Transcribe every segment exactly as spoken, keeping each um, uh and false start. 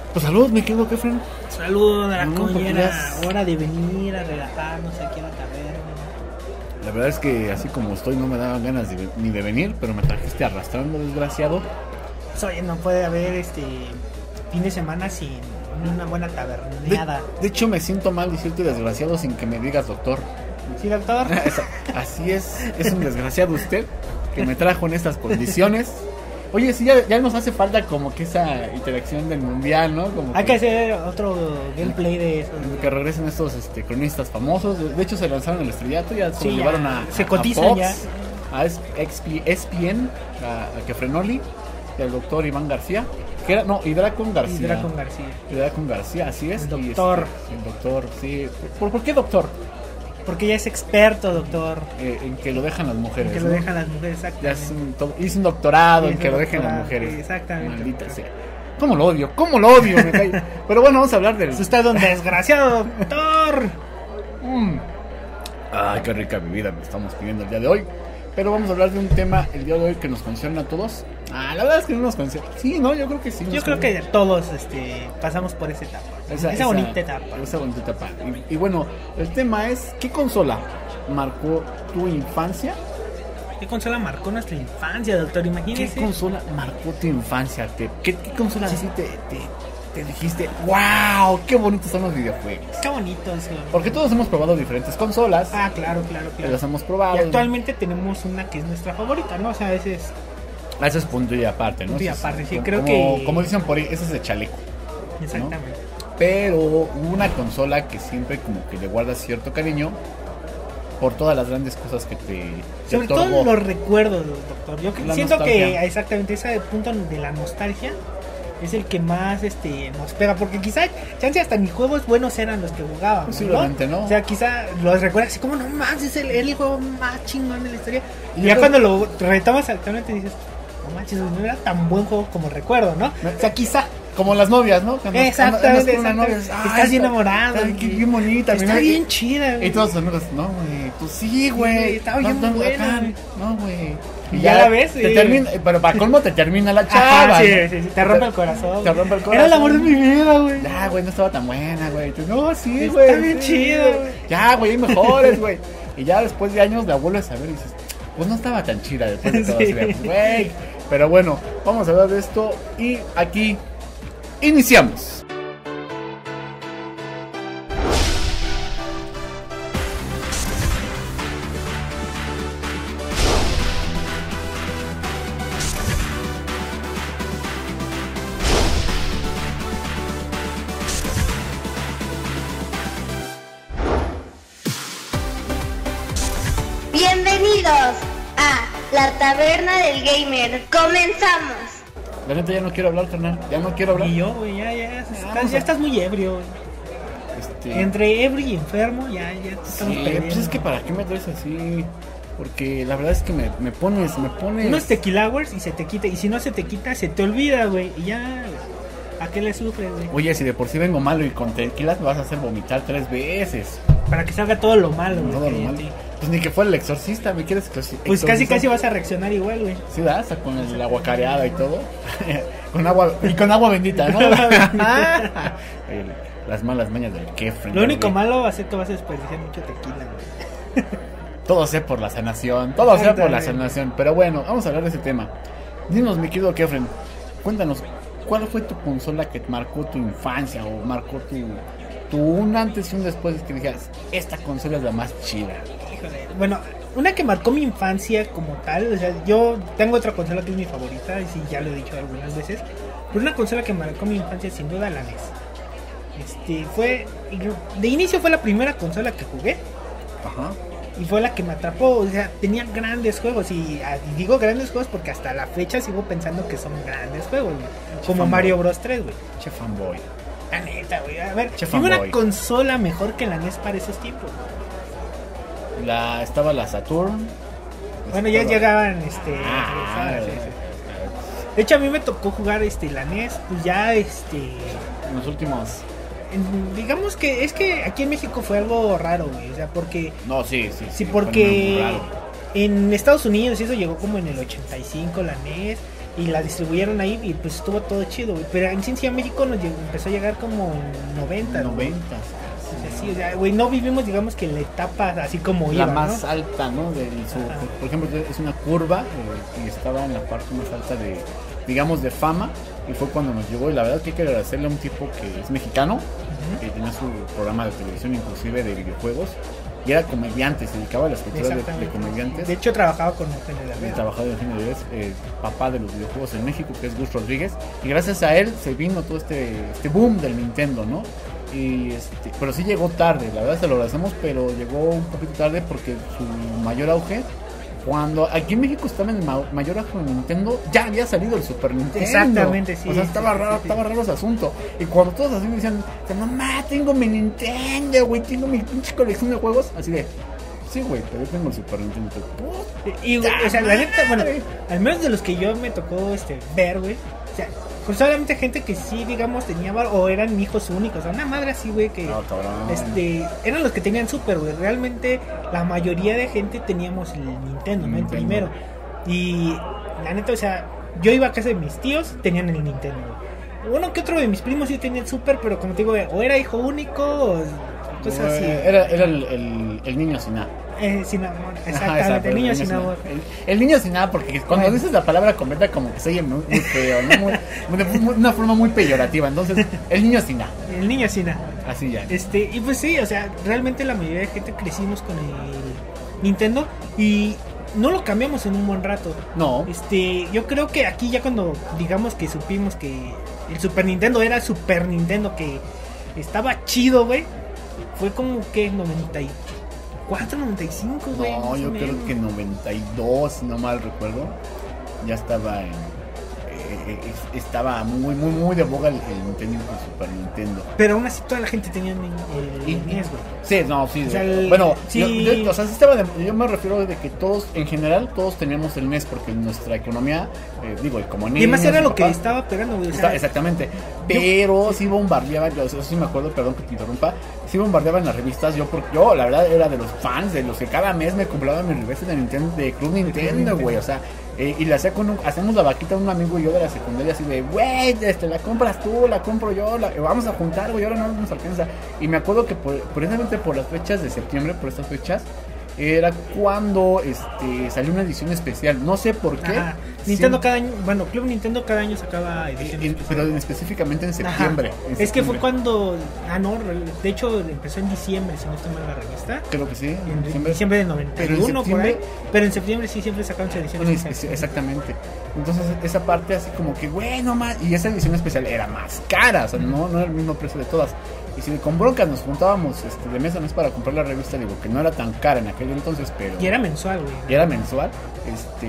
Pues salud, me quedo, Kefren. Salud, a la No, porque coñera, ya es- hora de venir a relajarnos aquí a la taberna. La verdad es que así como estoy no me daban ganas de- ni de venir, pero me trajiste arrastrando, desgraciado. Pues, oye, no puede haber este fin de semana sin una buena De, taberneada. de hecho me siento mal decirte desgraciado sin que me digas doctor. ¿Sí, doctor? Así es, es un desgraciado usted que me trajo en estas condiciones. Oye, sí, ya, ya nos hace falta como que esa interacción del mundial, ¿no? Como Hay que hacer otro gameplay de eso. que regresen estos este, cronistas famosos. De, de hecho, se lanzaron el estrellato, ya se Sí, lo ya, llevaron a, se a- a cotizan Fox, ya. a S P N, a, a Kefrenoli, y al doctor Iván García. Que era, no, Hidracon García. Y Dracon García. Hidracon García, así es. El y doctor. este, el doctor, sí. ¿Por, por qué doctor? Porque ya es experto, doctor. Eh, en que lo dejan las mujeres. Que lo ¿no? dejan las mujeres, Ya exactamente. es un, to- hice un doctorado en Hizo que lo dejen las doctorado, mujeres. sí, exactamente. Maldita sea. ¿Cómo lo odio? ¿Cómo lo odio? Me cae. Pero bueno, vamos a hablar del. Es usted un desgraciado, doctor. Mm. Ay, qué rica bebida me estamos pidiendo el día de hoy. Pero vamos a hablar de un tema el día de hoy que nos concierne a todos. Ah, la verdad es que no nos concierne. Sí, no, yo creo que sí. Yo nos creo concierne. que todos este, pasamos por esa etapa. Esa, bonita etapa. Esa bonita etapa. Y, y bueno, el tema es: ¿qué consola marcó tu infancia? ¿Qué consola marcó nuestra infancia, doctor? ¿Qué Imagínese. consola marcó tu infancia? ¿Te- ¿Qué, qué consola así te, te, te dijiste? ¡Wow! ¡Qué bonitos son los videojuegos! Qué bonito eso. Porque todos hemos probado diferentes consolas. Ah, claro, claro, que claro. las hemos probado. Y actualmente tenemos una que es nuestra favorita, ¿no? O sea, ese es Ah, eso es punto y aparte, ¿no? punto y Eso es aparte, sí, como- creo como, que- Como dicen por ahí, eso es de chaleco. exactamente. Pero hubo una consola que siempre como que le guarda cierto cariño por todas las grandes cosas que te, te Sobre otorgó. todo los recuerdos, doctor. Yo que- La siento nostalgia. que exactamente ese punto de la nostalgia es el que más este nos pega, porque quizá chance hasta ni juegos buenos eran los que jugábamos, Posiblemente, ¿no? O sea, quizá los recuerdas así como no más, es el, el juego más chingón de la historia. Y Yo ya creo- cuando lo retomas actualmente dices, no manches, no era tan buen juego como recuerdo, ¿no? O sea, quizá Como las novias, ¿no? Cuando exactamente, andas con una novia, exactamente. "Ay, Estás bien está- enamorado, está bien, y- bien bonita. está mira". bien chida, Y güey. todos los amigos, no, güey, pues sí, güey, güey. estaba bien no, no, buena, acá, güey. no, güey. Y ya la ves, te y- termina, pero para colmo te termina la chava. Ajá, sí, ¿no? sí, sí, te rompe el corazón. Te rompe el corazón. Era el amor de mi vida, güey. Ya, güey, no estaba tan buena, güey. Tú, no, sí, Está güey. bien sí, chido, güey. güey. Ya, güey, hay mejores, güey. Y ya después de años la vuelves a ver y dices, pues no estaba tan chida después de todo Sí. así, güey. Pero bueno, vamos a hablar de esto y aquí iniciamos. Bienvenidos a la Taberna del Gamer. Comenzamos. La neta ya no quiero hablar, carnal. Ya no quiero hablar. Y yo, güey, ya, ya, estás, vamos ya a- estás muy ebrio, güey. Este, Entre ebrio y enfermo, ya, ya te estamos sí, perdiendo. pues es que para qué me traes así. Porque la verdad es que me, me pones, me pones. Unos tequila hours y se te quita, y si no se te quita, se te olvida, güey, y ya, ¿a qué le sufres, güey? Oye, si de por sí vengo malo y con tequilas me vas a hacer vomitar tres veces. Para que salga todo lo malo, güey. Todo que lo hay en malo. ti. Pues ni que fuera el exorcista, ¿me quieres exorci- Pues casi exorcizar? casi vas a reaccionar igual, güey. Sí, da, hasta con el aguacareada y todo. con agua, y con agua bendita, ¿no? El- Las malas mañas del Kefren. Lo único güey. malo va a ser que vas a desperdiciar mucho tequila, güey. Todo sea por la sanación, todo sea por la Exactamente. sanación. Pero bueno, vamos a hablar de ese tema. Dinos, mi querido Kefren, cuéntanos, ¿cuál fue tu consola que marcó tu infancia o marcó tu, tu un antes y un después que dijeras, esta consola es la más chida? Híjole, bueno, una que marcó mi infancia como tal, o sea, yo tengo otra consola que es mi favorita, y sí, ya lo he dicho algunas veces, pero una consola que marcó mi infancia sin duda la N E S. Este, fue, de inicio fue la primera consola que jugué, Ajá. y fue la que me atrapó, o sea, tenía grandes juegos, y, ah, y digo grandes juegos porque hasta la fecha sigo pensando que son grandes juegos, güey, como fanboy. Mario Bros tres, güey. Che fanboy. La neta, güey, a ver, Che dime una fanboy. consola mejor que la N E S para esos tiempos. La, estaba la Saturn. Bueno, ya Estaba- llegaban, este, Ah, ah, sí, sí. De hecho, a mí me tocó jugar este la N E S, pues ya este en los últimos. en- digamos que es que aquí en México fue algo raro, güey, o sea, porque No, sí, sí. sí, fue porque muy raro. en Estados Unidos eso llegó como en el ochenta y cinco la N E S, y la distribuyeron ahí y pues estuvo todo chido, güey. Pero en Ciencia México nos llegó, empezó a llegar como en noventa. noventa. O sea, sí, o sea, güey, no vivimos, digamos que en la etapa así como la iba, más ¿no? alta, ¿no? Del su, por, por ejemplo, es una curva eh, y estaba en la parte más alta de, digamos, de fama. Y fue cuando nos llegó. Y la verdad que hay que agradecerle a un tipo que es mexicano, uh-huh. que tenía su programa de televisión, inclusive de videojuegos. Y era comediante, se dedicaba a la escritura de, de comediantes. De hecho, trabajaba con Eugenio Derbez. Trabajaba con Eugenio Derbez, eh, papá de los videojuegos en México, que es Gus Rodríguez. Y gracias a él se vino todo este, este boom del Nintendo, ¿no? Y este, pero sí llegó tarde, la verdad se lo agradecemos, pero llegó un poquito tarde porque su mayor auge, cuando aquí en México estaba en el ma- mayor auge de Nintendo, ya había salido el Super Nintendo. Exactamente, sí. O sea, estaba sí, raro, sí, sí. estaba raro ese asunto. Y cuando todos así me decían, mamá, tengo mi Nintendo, güey, tengo mi pinche colección de juegos, así de, sí, güey, pero yo tengo el Super Nintendo. Y, güey, o sea, la neta, bueno, al menos de los que yo me tocó este ver, güey, o sea, pues solamente gente que sí, digamos, tenía bar, o eran hijos únicos, o sea, una madre así, güey, que no, cabrón. este eran los que tenían Super, güey. Realmente la mayoría de gente teníamos el Nintendo, ¿no? El primero. Y la neta, o sea, yo iba a casa de mis tíos, tenían el Nintendo, güey. Uno que otro de mis primos sí tenía el Super, pero como te digo, o era hijo único o cosas así. Era, era el, el, el niño sin nada. Eh, sin amor, exactamente, Ajá, exacto, el niño el sin amor. El, el niño sin nada, porque cuando bueno. dices la palabra completa como que se oye muy, muy feo, ¿no? Muy, de muy, una forma muy peyorativa. Entonces, el niño sin nada. El niño sin nada. Así ya. Este, y pues sí, o sea, realmente la mayoría de gente crecimos con el Nintendo y no lo cambiamos en un buen rato. No. Este, yo creo que aquí ya cuando digamos que supimos que el Super Nintendo era Super Nintendo, que estaba chido, güey, fue como que noventa y cuatro, noventa y cinco, güey. No, yo creo menos. que noventa y dos, si no mal recuerdo, ya estaba en... Eh, estaba muy, muy, muy de boga el, el Nintendo y el Super Nintendo. Pero aún así toda la gente tenía el, el, el N E S, güey. Sí, no, sí. O sea, el, bueno, sí. Yo, yo, o sea, sí estaba de, yo me refiero de que todos, en general, todos teníamos el N E S porque nuestra economía, eh, digo, como niños... Y además era lo papás, que estaba pegando, güey. O sea, exactamente. Pero yo, sí bombardeaban, yo, eso sí me acuerdo, perdón que te interrumpa, sí bombardeaban las revistas. Yo, porque yo, la verdad, era de los fans, de los que cada mes me compraban mis revistas de Nintendo, de Club Nintendo, güey. O sea, eh, y le hacía con un, hacemos la vaquita a un amigo y yo de la secundaria así de, güey, este, la compras tú, la compro yo, la, vamos a juntar, güey, ahora no nos alcanza. Y me acuerdo que por, precisamente por las fechas de septiembre, por estas fechas, era cuando este salió una edición especial, no sé por qué. Ajá. Nintendo sí. cada año, bueno, Club Nintendo cada año sacaba edición eh, pero específicamente en septiembre, en es septiembre. Que fue cuando, ah no, de hecho empezó en diciembre, si no estoy mal la revista. Creo que sí, en, en diciembre, diciembre de noventa y uno por ahí, pero en septiembre sí siempre sacaban su edición bueno, especial. Exactamente. Entonces esa parte así como que bueno más, y esa edición especial era más cara, o sea, no, no era el mismo precio de todas. Y si con broncas nos juntábamos este, de mes a mes para comprar la revista, digo que no era tan cara en aquel entonces, pero... Y era mensual, güey. Y era mensual. Este...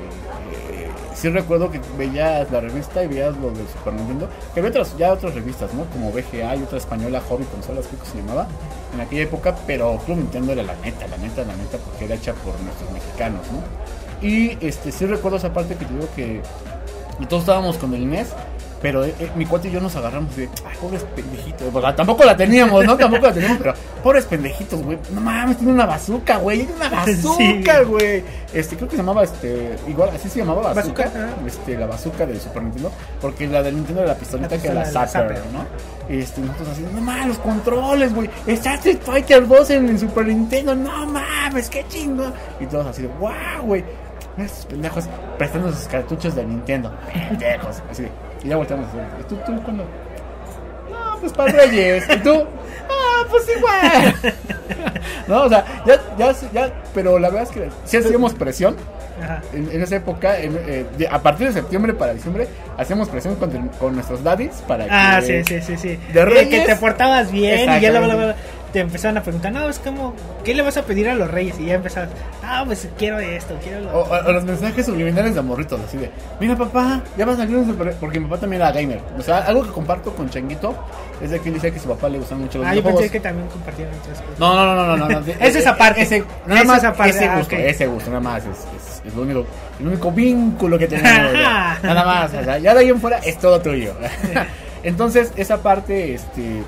Eh, sí recuerdo que veías la revista y veías lo del Super Nintendo, que había otras, ya otras revistas, ¿no? Como V G A y otra española, Hobby Consolas, creo que se llamaba, en aquella época, pero Club Nintendo era la neta, la neta, la neta, porque era hecha por nuestros mexicanos, ¿no? Y este sí recuerdo esa parte que te digo que y todos estábamos con el N E S. Pero eh, mi cuate y yo nos agarramos de, ay, pobres pendejitos. Porque tampoco la teníamos, ¿no? Tampoco la teníamos, pero pobres pendejitos, güey. No mames, tiene una bazooka, güey. Tiene una bazooka, güey. Sí. Este, creo que se llamaba, este, igual, así se llamaba bazooka. bazooka este, la bazooka del Super Nintendo. Porque la del Nintendo era la pistolita la que era la Zapper, ¿no? Este, nosotros así, no mames, los controles, güey. Está Street Fighter dos en el Super Nintendo. No mames, qué chingón. Y todos así de, wow, güey. Estos pendejos prestando sus cartuchos de Nintendo. Pendejos, así de. Y ya volteamos a hacer. ¿Y tú, tú cuándo? No, pues para Reyes. ¿Y tú? Ah, pues igual. No, o sea, ya, ya, ya, pero la verdad es que sí hacíamos presión. Ajá. En, en esa época, en, eh, de, a partir de septiembre para diciembre, hacíamos presión con, con nuestros daddies para que. Ah, sí, sí, sí, sí. De Reyes, que te portabas bien y ya la, la, la, te empezaron a preguntar, no, es como, ¿qué le vas a pedir a los Reyes? Y ya empezabas, ah, pues quiero esto, quiero lo o, o, o los mensajes subliminales de amorritos, así de, mira papá, ya va a salir un super... Porque mi papá también era gamer. O sea, algo que comparto con Changuito es de que él dice que a su papá le gustan mucho los ah, videojuegos. Ah, yo pensé que también compartían otras cosas. No, no, no, no, no. no, no. Es esa parte. Ese, nada es más esa parte. ese ah, gusto, okay. ese gusto, nada más. Es, es, es lo único, el único vínculo que tenemos. Nada más, o sea, ya de ahí en fuera es todo tuyo. Entonces, esa parte, este...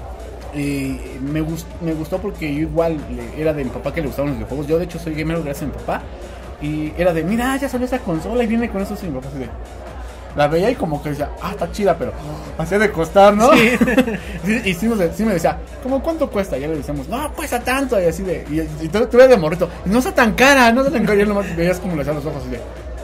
Eh, me, gust, me gustó porque yo igual le, era de mi papá que le gustaban los videojuegos. Yo de hecho soy gamer gracias a mi papá. Y era de, mira, ya salió esa consola y viene con eso. Y mi papá así de, la veía y como que decía, ah, está chida, pero hacía de costar, ¿no? Sí. Sí, y sí, nos, sí me decía, ¿cómo cuánto cuesta? Y ya le decíamos, no, cuesta tanto, y así de, y, y tú, tú ves de morrito, no está tan cara, no está tan cara, y él nomás veías como le hacía los ojos así de,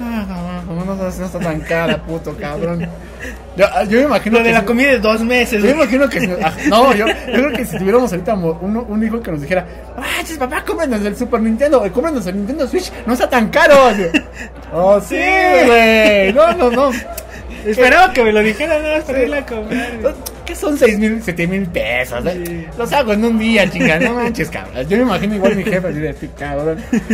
ah, no, no, no, no está tan cara, puto cabrón. Yo, yo me imagino Lo de que la si- comida de dos meses. yo me güey. imagino que si, ah, no, yo, yo creo que si tuviéramos ahorita mo- un, un hijo que nos dijera, ah, chis, papá, cómpranos el Super Nintendo, o cómpranos el Nintendo Switch, no está tan caro. Así, oh, sí, güey, no, no, no. Esperaba que me lo dijera nada más para irla a comer. güey. ¿Qué son seis mil, siete mil pesos? ¿eh? Sí. Los hago en un día, chinga, no manches, cabrón. Yo me imagino igual mi jefe así de este cabrón.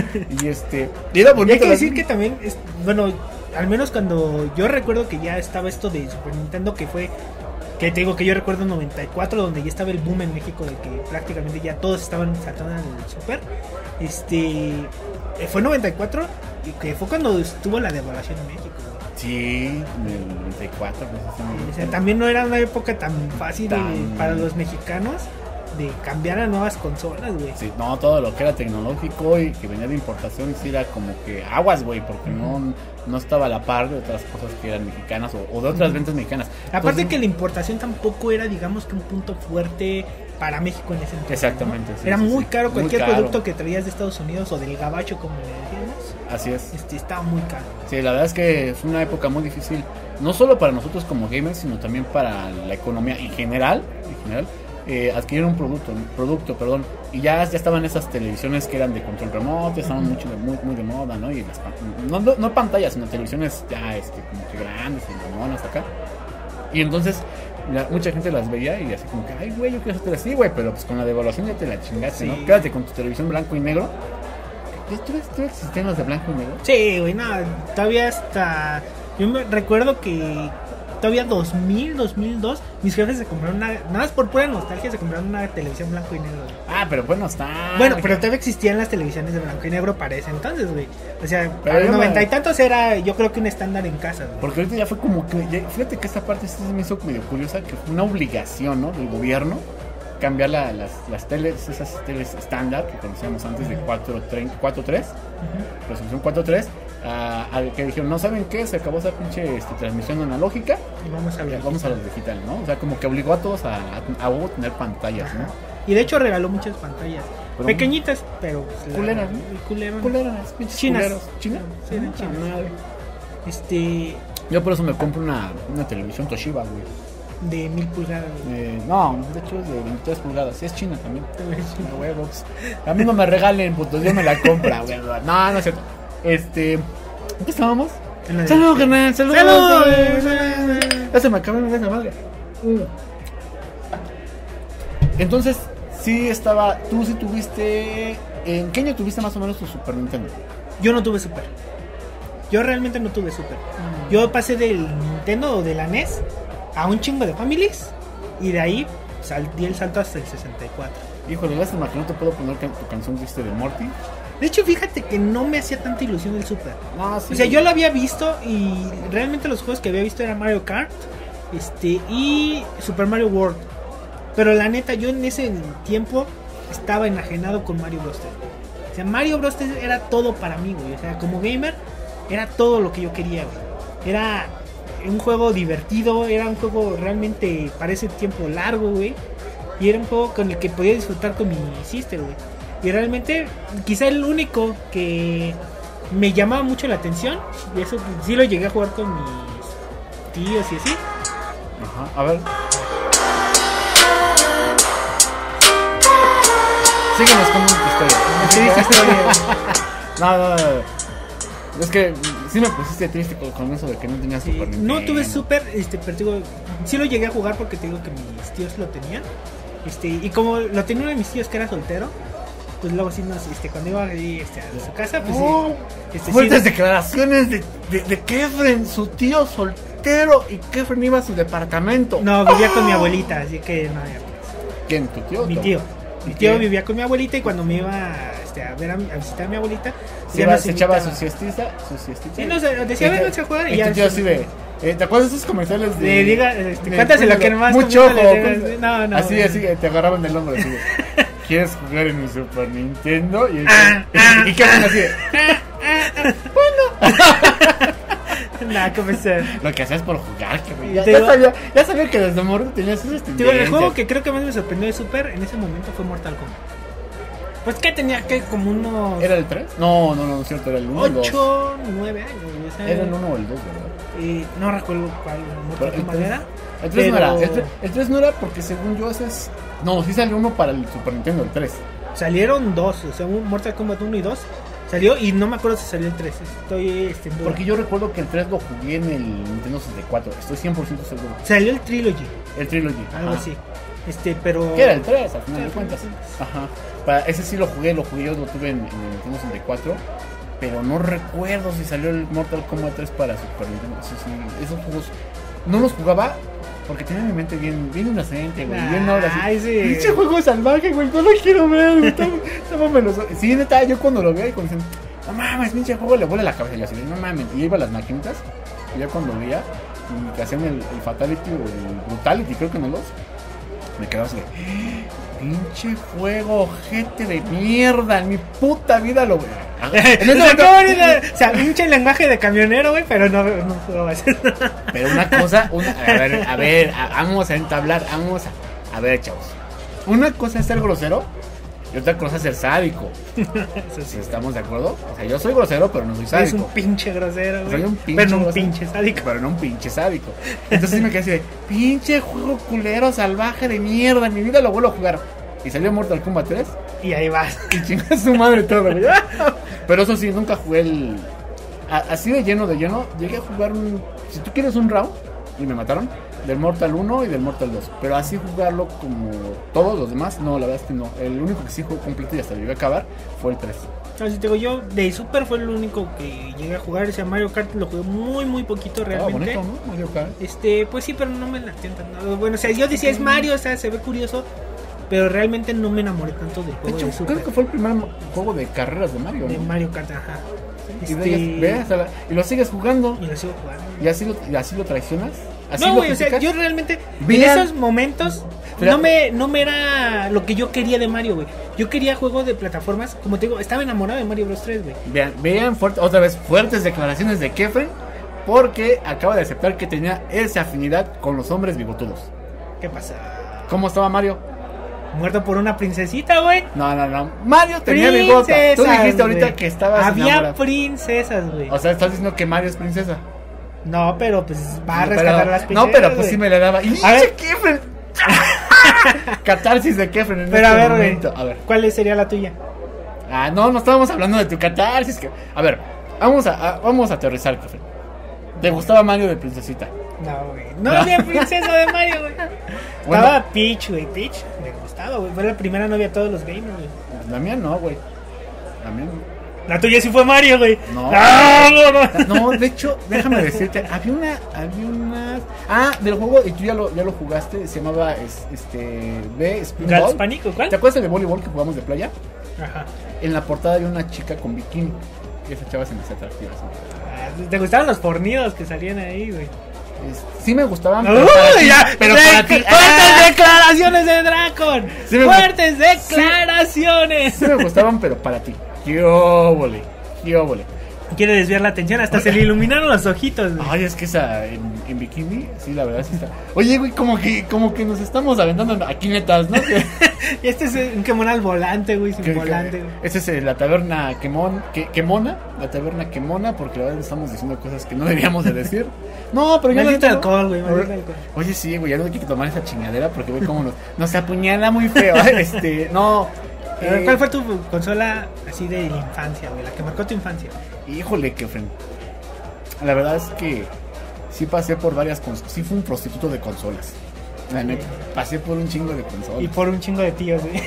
Y este, y era Y hay bonito. que las- decir que también, es, bueno, al menos cuando yo recuerdo que ya estaba esto de Super Nintendo, que fue, que te digo que yo recuerdo en noventa y cuatro, donde ya estaba el boom en México, de que prácticamente ya todos estaban saltando al Super. Este, eh, fue noventa y cuatro, y que fue cuando estuvo la devaluación en México. güey. Sí, en el noventa y cuatro, pues O sea, así. también no era una época tan fácil de- Tan- para los mexicanos de cambiar a nuevas consolas, güey. Sí, no, todo lo que era tecnológico y que venía de importación sí era como que aguas, güey, porque no, no estaba a la par de otras cosas que eran mexicanas o, o de otras ventas mexicanas. Aparte Entonces, que la importación tampoco era, digamos, que un punto fuerte para México en ese entonces. Exactamente, ¿no? sí, Era sí, muy sí. caro, Muy cualquier caro. producto que traías de Estados Unidos o del gabacho, como le decíamos, así es. este, estaba muy caro. Sí, la verdad es que fue una época muy difícil, no solo para nosotros como gamers, sino también para la economía en general, en general eh, adquirir un producto, un producto, perdón, y ya, ya estaban esas televisiones que eran de control remoto, estaban Ujú. mucho de- muy, muy de moda, ¿no? Y las pan- no, no, no pantallas, sino televisiones ya este, como que grandes y mamonas acá. Y entonces la- mucha gente las veía y así como que, ay, güey, yo quiero hacer así, güey, pero pues con la devaluación ya te la chingaste, Sí. ¿no? Quédate con tu televisión blanco y negro. ¿Tú ves, tú ves sistemas de blanco y negro? Sí, güey, no, todavía hasta... Yo me recuerdo que todavía dos mil, dos mil dos, mis jefes se compraron una... Nada más por pura nostalgia se compraron una televisión blanco y negro. güey. Ah, pero bueno, está. Bueno, pero todavía existían las televisiones de blanco y negro para ese entonces, güey. O sea, Pero para yo los me- noventa y tantos era, yo creo que un estándar en casa, güey. Porque ahorita ya fue como que. ya- fíjate que esta parte sí se me hizo medio curiosa, que fue una obligación, ¿no? Del gobierno cambiar la- las, las teles, esas teles estándar que conocíamos antes de cuatro tres, Ujú. resolución cuatro tres, a, a que dijeron, no saben qué, se acabó esa pinche este, transmisión analógica, Y vamos a ya ver. vamos a los digital, ¿no? O sea, como que obligó a todos a, a, a huevo tener pantallas, ¿no? Y de hecho regaló muchas pantallas. Pero- pequeñitas, pero pues, la- Culeras, ¿no? y culeronas. Culeras, pinches Chinas. culeros. ¿China? Sí, eran Puta chinas. madre. Este, Yo por eso me compro una, una televisión Toshiba, güey. de mil pulgadas. güey. Eh, no, de hecho es de veintitrés pulgadas. Sí, es china también. China, huevos. A mí no me regalen, puto. Yo me la compra, güey. No, no es cierto. Este. ¿En qué estábamos? En la de- Salud, carnal. Salud. ¡Salud! Salud. Ya se me acabó de esa madre. Uh. Entonces, sí estaba. Tú sí tuviste. ¿En qué año tuviste más o menos tu Super Nintendo? Yo no tuve Super. Yo realmente no tuve Super. Yo pasé del Nintendo o de la N E S a un chingo de Families. Y de ahí sal- di el salto hasta el sesenta y cuatro. Híjole, lástima que no te puedo poner can- tu canción triste de Morty. De hecho, fíjate que no me hacía tanta ilusión el Super. No, sí. O sea, yo lo había visto y realmente los juegos que había visto eran Mario Kart este y Super Mario World. Pero la neta, yo en ese tiempo estaba enajenado con Mario Bros. O sea, Mario Bros. Era todo para mí, güey. O sea, como gamer, era todo lo que yo quería, güey. Era un juego divertido, era un juego realmente para ese tiempo largo, güey. Y era un juego con el que podía disfrutar con mi sister, güey. Y realmente, quizá el único que me llamaba mucho la atención, y eso sí lo llegué a jugar con mis tíos y así. Ajá, a ver. Síguenos con tu historia. Sí, sí, historia. No, no, no. Es que sí me pusiste triste con, con eso de que no tenías Sí, Super Nintendo. no tuve Super, este, pero te digo, sí lo llegué a jugar porque te digo que mis tíos lo tenían. Este, y como lo tenía uno de mis tíos que era soltero, pues luego sí nos, este, cuando iba ahí, este, a su casa, pues Oh, sí, este, fuertes sí, declaraciones de, de, de Kefren, su tío soltero, y Kefren iba a su departamento. no, vivía con mi abuelita, así que no había. ¿Quién? ¿Tu tío? Mi ¿Tu- tío. tu Mi tío tío? vivía con mi abuelita y cuando me iba este, a ver a, mi- a visitar a mi abuelita, Se, ya iba- nos se echaba invitaba. su siestita, su siestita. Sí, no sé, decía, Y "Vénganse te- a jugar", y y ya tu tío se- así de, eh, ¿te acuerdas de esos comerciales de... De, diga, este, de- cuéntaselo que nomás mucho ojo, comiéndole, pues, no, no, así, no. así, te agarraban del hombro así de, ¿quieres jugar en mi Super Nintendo? Y, Ah, ah, y Kefren así de, Nada, que pensar. Lo que hacías por jugar, que güey. Ya, Te ya digo- sabía, ya sabía que desde morro tenías esas Digo, tendencias. el juego que creo que más me sorprendió de Super en ese momento fue Mortal Kombat. Pues que tenía que como unos ¿Era el tres? No, no, no, no es cierto, era el uno o el dos. ocho, nueve años. O sea, Era el uno o el dos, ¿verdad? eh, no recuerdo cuál Pero Mortal el Kombat tres- era. El tres no pero- era. El tres, el tres no era porque según yo ese es... No, sí salió uno para el Super Nintendo, el tres. Salieron dos, o sea, un Mortal Kombat uno y dos salió y no me acuerdo si salió el tres. Estoy este, en duda. Porque yo recuerdo que el tres lo jugué en el Nintendo sesenta y cuatro. Estoy cien por ciento seguro. Salió el Trilogy, El Trilogy. algo ajá. así. Este, pero Que era el tres, al final Sí, de cuentas. sí. Ajá. Para ese sí lo jugué, lo jugué, yo lo tuve en, en el Nintendo sesenta y cuatro. Pero no recuerdo si salió el Mortal Kombat tres para Super Nintendo. Eso sí, esos juegos no los jugaba porque tenía mi mente bien, bien inocente, güey. Bien ahora sí. Ay, sí. Pinche juego salvaje, güey. No lo quiero ver, güey. Está- está mameloso. Sí, neta, yo cuando lo veía y cuando dicen, no mames, pinche juego le vuela la cabeza. Y yo así, no mames. Y iba a las maquinitas. Y ya cuando veía y que hacían el, el Fatality o el Brutality, creo que no los. Me quedaba así de, pinche juego, ojete de mierda. En mi puta vida lo veo. O sea, qué bonito. O sea, pinche lenguaje de camionero, güey, pero no, no puedo hacer nada. Pero una cosa, una, a ver, a ver, a- vamos a entablar, vamos a, a ver, chavos. Una cosa es ser grosero y otra cosa es ser sádico. Eso sí. ¿Estamos de acuerdo? O sea, yo soy grosero, pero no soy sádico. Es un pinche grosero, güey. Soy un pinche pero no un grosero, pinche sádico. Pero no un pinche sádico. Entonces sí me quedé así de, pinche juego culero, salvaje de mierda, en mi vida lo vuelvo a jugar. Y salió Mortal Kombat tres Y ahí vas. y chingó su madre todo, güey. Pero eso sí, nunca jugué el... a- Así de lleno, de lleno, llegué a jugar un... Si tú quieres un round, y me mataron, del Mortal uno y del Mortal dos. Pero así jugarlo como todos los demás, no, la verdad es que no. El único que sí jugué completo y hasta lo llegué a acabar fue el tres. No, si te digo yo, de Super fue el único que llegué a jugar. O sea, Mario Kart lo jugué muy, muy poquito Estaba realmente. bonito, ¿no? Mario Kart. Este, pues sí, pero no me latió tanto. Bueno, o sea, yo decía es Mario, o sea, se ve curioso. Pero realmente no me enamoré tanto del De juego de, hecho, Super. creo que fue el primer juego de carreras de Mario, De ¿no? Mario Kart, ajá. Y, Este, de ahí- ve, hasta la- y lo sigues jugando. y lo sigo jugando. Y así lo, y así lo traicionas. Así No, lo güey, o sea, criticas. yo realmente Vean- en esos momentos Pero- no me, no me era lo que yo quería de Mario, güey. Yo quería juegos de plataformas, como te digo, estaba enamorado de Mario Bros tres, güey. Vean, vean fuerte- otra vez fuertes declaraciones de Kefren. Porque acaba de aceptar que tenía esa afinidad con los hombres bigotudos. ¿Qué pasa? ¿Cómo estaba Mario? Muerto por una princesita, güey. No, no, no. Mario tenía bigota. Tú dijiste ahorita güey. que estabas Había enamorado. princesas, güey. O sea, estás diciendo que Mario es princesa. No, pero pues va a No, rescatar pero- a las princesas. No, pero pues güey. sí me le daba. ¡Y A ver. Kefren! Catarsis de Kefren en Pero este a ver, güey. momento. A ver. ¿Cuál sería la tuya? Ah, no, no estábamos hablando de tu catarsis. Que... A ver, vamos a, a- vamos a aterrizar, Kefren. ¿Te gustaba Mario de princesita? No, güey. No había princesa de Mario, güey. Bueno. Estaba Peach, güey. Peach me gustaba, güey. Fue la primera novia de todos los gamers, güey. La mía no, güey. La mía no. La tuya sí fue Mario, güey. No. ¡Ah, no, no! No, de hecho, déjame decirte, había una, había una, ah, del juego y tú ya lo, ya lo jugaste, se llamaba, es- este, de ¿Gals Spinball. Pánico? ¿Cuál? ¿Te acuerdas del voleibol que jugamos de playa? Ajá. En la portada había una chica con bikini. Y esa chava se me hacía atractiva. ¿Sí? Ah, ¿te gustaban los fornidos que salían ahí, güey? Es- sí me gustaban, ¡Uy, pero para ti, ya! pero De- para ti, ¡Fuertes ¡ah! declaraciones de Dracon! Sí me ¡Fuertes declaraciones! Sí me gustaban, pero para ti. ¡Qué óvole! ¡Qué óvole! Quiere desviar la atención, hasta se le iluminaron los ojitos, güey. Ay, es que esa en, en bikini, sí, la verdad sí está. Oye, güey, como que, como que nos estamos aventando aquí netas, ¿no? Que- Y este es un quemón al volante, güey, sin que- volante, que- güey. Esa es eh, la taberna quemón, que, quemona, la taberna quemona, porque la verdad estamos diciendo cosas que no deberíamos de decir. No, pero yo no Maldito entiendo. alcohol, güey, maldito alcohol. Oye, sí, güey, ya no hay que tomar esa chingadera porque güey cómo nos, nos apuñala muy feo. Este, no. Pero, eh, ¿cuál fue tu consola así de la infancia, güey? La que marcó tu infancia. Híjole, que friend. La verdad es que sí pasé por varias consolas. Sí fui un prostituto de consolas. La neta, pasé por un chingo de consolas. Y por un chingo de tíos, güey.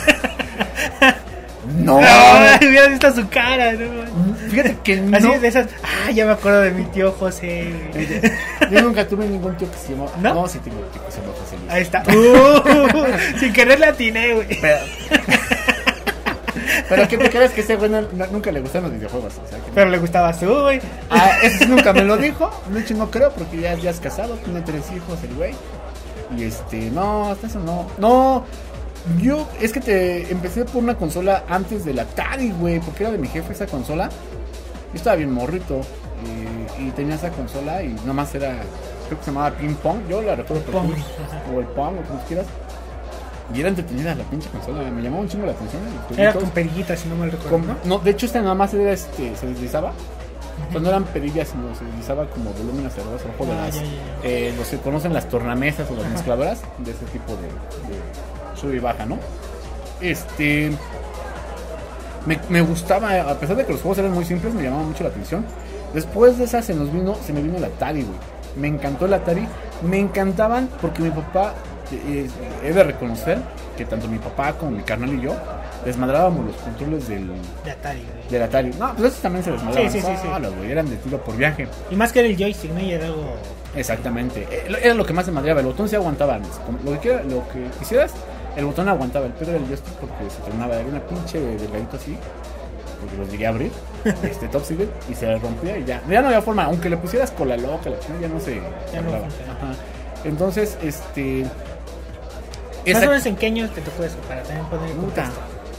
No. Ay, hubieras visto su cara, ¿no? Fíjate que no. Así de esas. Ah, ya me acuerdo de mi tío José, güey. Yo nunca tuve ningún tío que se llamaba. ¿No? No, sí tengo un tío que se llama José Luis. Ahí está. Uh, sin querer le atiné, güey. Pero, pero que te creas que ese güey no- no- nunca le gustan los videojuegos. O sea, que Pero le gustabas tú, güey. Ah, eso sí nunca me lo dijo. De hecho, no creo porque ya, ya es casado, tiene tres hijos el güey. Y este, no, hasta eso no. No, yo es que te empecé por una consola antes del Atari, güey, porque era de mi jefe esa consola. Yo estaba bien morrito. eh, y tenía esa consola y nomás era, creo que se llamaba Ping Pong, yo la recuerdo por Pong, Pong, o el Pong, o como quieras. Y era entretenida la pinche consola, me llamaba un chingo la atención. Era con perillitas, si no mal recuerdo, con, ¿no? no, de hecho esta nada más era este, se deslizaba. Uh-huh. Pues no eran perillas, sino se deslizaba como volumen hacia abajo de ah, las, ya, ya, ya. Eh, los que conocen las tornamesas o las Ajá. mezcladoras, de ese tipo de, de sub y baja, ¿no? Este... Me, me gustaba, a pesar de que los juegos eran muy simples, me llamaba mucho la atención. Después de esa se nos vino, se me vino el Atari, güey. Me encantó el Atari, me encantaban porque mi papá, eh, he de reconocer que tanto mi papá como mi carnal y yo desmadrábamos los controles del, de Atari, güey. Del Atari. No, pues esos también se desmadraban. Sí, sí, sí, solos, sí. güey, eran de tiro por viaje. Y más que era el joystick, ¿no? Y era algo... Exactamente, era lo que más se madreaba, el botón se aguantaba, lo que, quiera, lo que quisieras, el botón aguantaba, el pedo del joystick porque se tornaba, era una pinche delgadito así, porque los llegué a abrir, este top secret, y se rompía y ya, ya no había forma, aunque le pusieras cola loca, la chingada ya no se ya no Ajá. Entonces, este... Esa... Más o menos en qué años te tocó eso, para también poner en contexto.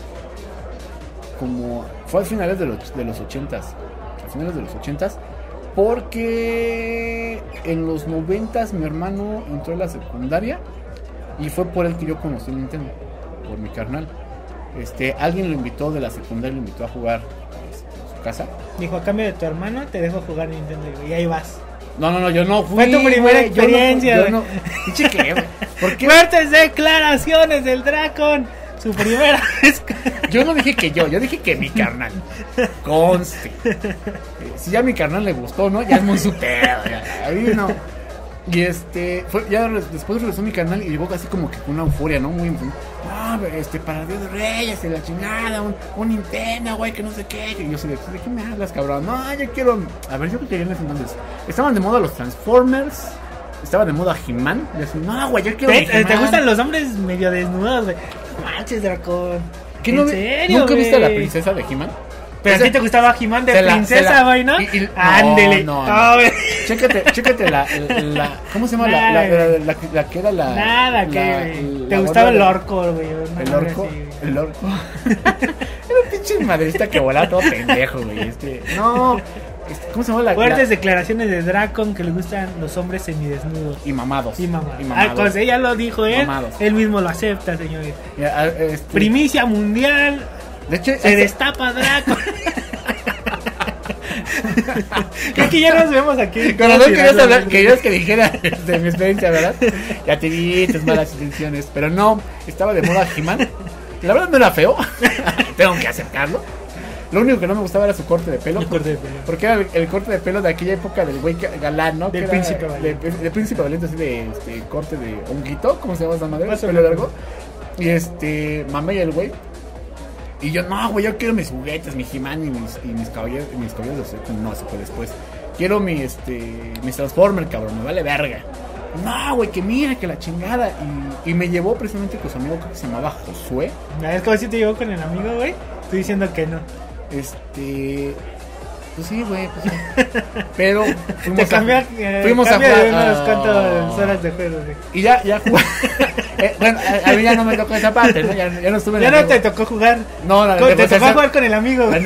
Como, fue a finales de los, de los ochentas, a finales de los ochentas, porque en los noventas mi hermano entró a la secundaria y fue por él que yo conocí el Nintendo, por mi carnal. Este, alguien lo invitó de la secundaria, lo invitó a jugar este, en su casa. Dijo, a cambio de tu hermano te dejo jugar Nintendo y ahí vas. No, no, no, yo no fui. Fue tu primera wey, experiencia. Yo no, yo no, ¿qué, güey? ¿Por qué? Fuertes declaraciones del Dracon. Su primera vez. Yo no dije que yo, yo dije que mi carnal. Conste. Eh, si ya mi carnal le gustó, ¿no? Ya es muy super. Ahí no. Y este, fue, ya después regresó mi carnal y llegó casi como que con una euforia, ¿no? Muy, no, este, para Dios de Reyes, de la chingada, un, un Nintendo, güey, que no sé qué. Y yo así de, ¿de qué me hablas, cabrón? No, yo quiero. A ver, yo creo que en ese entonces estaban de moda los Transformers. Estaba de moda He-Man. Y así, no, güey, yo quiero. ¿Te, ¿Te gustan los hombres medio desnudos, güey? Manches, Dracon. ¿Qué no, serio, ¿Nunca wey? viste a la princesa de He-Man? Pero a ti te gustaba He-Man de la, princesa, güey, ¿no? Y, y, Ándele. No, no, no. Chécate, chécate la, la. ¿Cómo se llama? La, la, la, la, la que era la. Nada, la, que. La, te la gustaba el de, orco, güey. El orco. Así, el orco. Era un pinche madrista que volaba todo pendejo, güey. Este. No. ¿Cómo se llama la? Fuertes la... declaraciones de Dracon que le gustan los hombres semidesnudos. Y mamados. Y mamados. Y mamados. Ah, pues ella lo dijo él. Mamados. Él mismo lo acepta, señores. Ya, este... Primicia mundial. De hecho, se esta... destapa Dracon. Creo que ya nos vemos aquí. Cuando no querías hablar, querías que dijera de mi experiencia, ¿verdad? Ya te vi tus malas intenciones. Pero no, estaba de moda He-Man. La verdad no era feo. Tengo que aceptarlo. Lo único que no me gustaba era su corte de pelo. El corte de pelo. Porque era el, el corte de pelo de aquella época del güey galán, ¿no? Del que príncipe era, valiente. De, de príncipe valiente, así de este, corte de honguito. ¿Cómo se llama esa madre? Pelo largo. Y este, mamé el güey. Y yo, no, güey, yo quiero mis juguetes, mi He-Man y mis, y mis caballeros, y mis caballeros de no, eso fue después. Quiero mi, este, mis Transformers, cabrón, me vale verga. No, güey, que mira, que la chingada. Y, y me llevó precisamente con su amigo que se llamaba Josué. ¿Es como si te llevó con el amigo, güey? Estoy diciendo que no. Este... Pues sí, güey, pues sí. Pero fuimos te cambia, a, eh, fuimos cambia a jugar de unas uh, cuantas horas de juego, güey. Y ya, ya jugué. eh, bueno, a, a mí ya no me tocó esa parte, ¿no? Ya, ya no estuve en Ya la no te tocó jugar. No, la Te tocó jugar con el amigo, güey.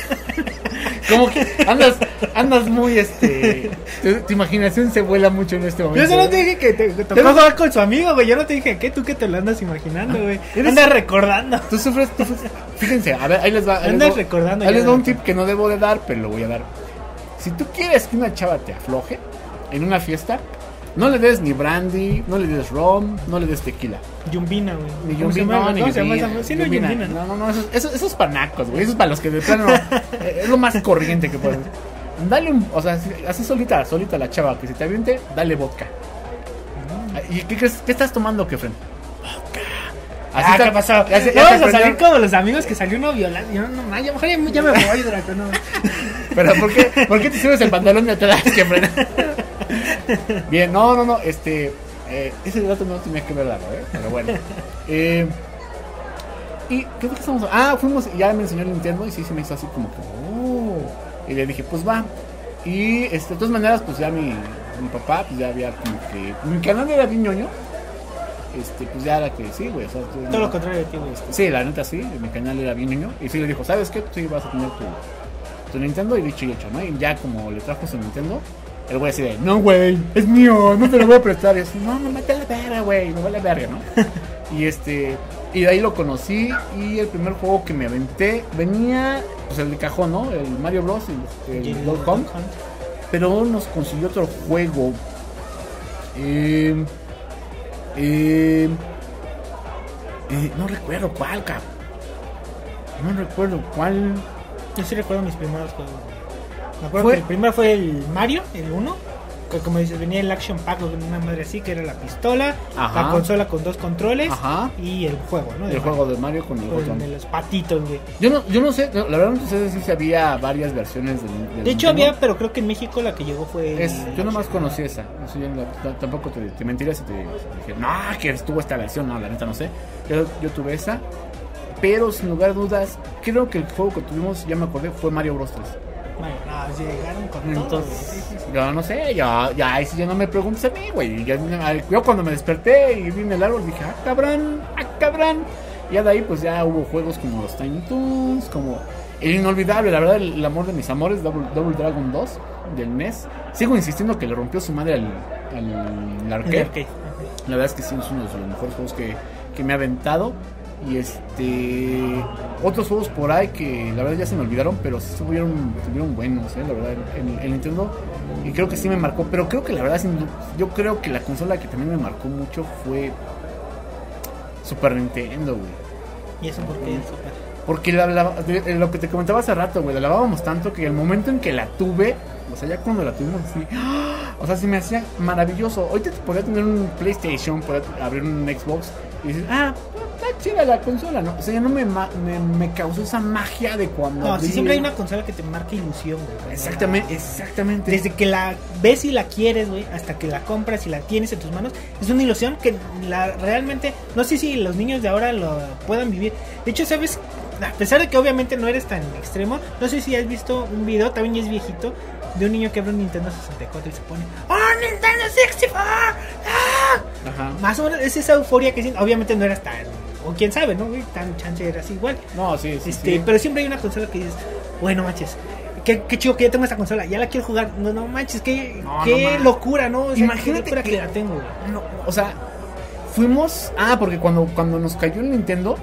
Como que andas, andas muy, este... Tu, tu imaginación se vuela mucho en este momento. Yo solo te dije que te, te tocó Pero, jugar con su amigo, güey. Yo no te dije, ¿qué? Tú que te lo andas imaginando, güey. Andas recordando. Tú sufres, tú sufres. Fíjense, a ver, ahí les va. Ahí Andas les va, recordando. Ahí les va un tip que no debo de dar, pero lo voy a dar. Si tú quieres que una chava te afloje en una fiesta, no le des ni brandy, no le des rom, no le des tequila. Yumbina, güey. Ni yumbina, no, ni ¿Cómo se llama yumbina. esa? Sí, no, yumbina. No, no, no, esos, esos, esos panacos, güey. Esos para los que de plano es lo más corriente que puedes. Dale un, o sea, así solita, solita la chava que se te aviente, dale vodka. ¿Y qué crees? ¿Qué estás tomando, Kefren? Vodka. Así ah, está, ¿qué pasó? Ya, ya, ya vamos a salir como los amigos que salió uno violando. Yo no, no, ya mejor ya, ya me voy, Draco, no. Pero ¿por qué, ¿por qué te subes el pantalón de atrás, Kefren? Bien, no, no, no, este, eh, ese dato no tenía que verlo, ¿eh? Pero bueno. Eh, y ¿qué fue que estamos? Ah, fuimos, ya me enseñó el Nintendo y sí se me hizo así como que, oh. Y le dije, pues va. Y este, de todas maneras, pues ya mi, mi papá, pues ya había como que. Mi canal era bien ñoño. Este, pues ya era que sí, güey. O sea, todo no, lo contrario de ti, güey. Este, sí, la neta sí, mi canal era bien ñoño. Y sí le dijo, ¿sabes qué? Tú sí vas a tener tu, tu Nintendo y dicho y hecho, ¿no? Y ya como le trajo su Nintendo, el güey así de, no, güey, es mío, no te lo voy a prestar. Y así, no, no, mete la verga, güey, me vale verga, ¿no? Y este, y de ahí lo conocí y el primer juego que me aventé venía, pues el de cajón, ¿no? El Mario Bros. y el, el Dog Hunt. Pero nos consiguió otro juego. Eh, eh, eh, no recuerdo cuál, cabrón. No recuerdo cuál. Yo sí recuerdo mis primeros juegos. Me acuerdo ¿Fue? que el primero fue el Mario, el uno. Que como dices, venía el Action Pack con una madre así, que era la pistola, Ajá. la consola con dos controles. Ajá. Y el juego, ¿no? El juego de Mario con el con botón. de los patitos, güey. Yo no, yo no sé, la verdad no sé si había varias versiones del, del De hecho Nintendo. había, pero creo que en México la que llegó fue... Es, el- yo nomás conocí esa. Eso yo no- t- tampoco te, te mentiría si te, si te dije, no, que estuvo esta versión. No, la neta no sé. Yo, yo tuve esa. Pero sin lugar a dudas, creo que el juego que tuvimos, ya me acordé, fue Mario Bros. tres. Bueno, no, llegaron con todo. Entonces, Sí, sí, sí. yo no sé, ya, ya, ahí sí ya no me preguntes a mí, güey. Ya- Yo cuando me desperté y vi en el árbol dije, ah, cabrón, ah, cabrón. Y ya de ahí, pues ya hubo juegos como los Tiny Toons, como el inolvidable, la verdad, el, el amor de mis amores, Double, Double Dragon dos del N E S. Sigo insistiendo que le rompió su madre al, al, al arcade. El arcade. La verdad es que sí, es uno de los mejores juegos que, que me ha aventado. Y este otros juegos por ahí que la verdad ya se me olvidaron, pero sí estuvieron, estuvieron buenos, ¿eh? La verdad, el, el Nintendo. Y creo que sí me marcó. Pero creo que la verdad, sin du- yo creo que la consola que también me marcó mucho fue Super Nintendo, güey. Y eso porque el Super. Porque la, la- de- lo que te comentaba hace rato, güey, la lavábamos tanto que el momento en que la tuve, o sea, ya cuando la tuvimos así, ¡ah! O sea, se me hacía maravilloso. Ahorita podría tener un PlayStation, podría abrir un Xbox y decir, ah, está chida la consola, ¿no? O sea, ya no me, ma- me, me causó esa magia de cuando... No, sí, abrí- siempre hay una consola que te marca ilusión, güey. Exactamente, exactamente. Desde que la ves y la quieres, güey, hasta que la compras y la tienes en tus manos, es una ilusión que la realmente, no sé si los niños de ahora lo puedan vivir. De hecho, ¿sabes? A pesar de que obviamente no eres tan extremo, no sé si has visto un video, también ya es viejito, de un niño que abre un Nintendo sesenta y cuatro y se pone ¡Oh, Nintendo sesenta y cuatro! ¡Ah! Ajá. Más o menos es esa euforia que siento. Obviamente no eras tan, o quién sabe, ¿no, güey? Tan chance eras igual. No, sí, sí, Este, sí. pero siempre hay una consola que dices, bueno, manches, qué, qué chido que ya tengo esta consola, ya la quiero jugar. No, no manches, qué, No, qué no manches. locura, ¿no? O sea, Imagínate qué locura que, que- la tengo, güey. No, o sea, fuimos... Ah, porque cuando, cuando nos cayó el Nintendo,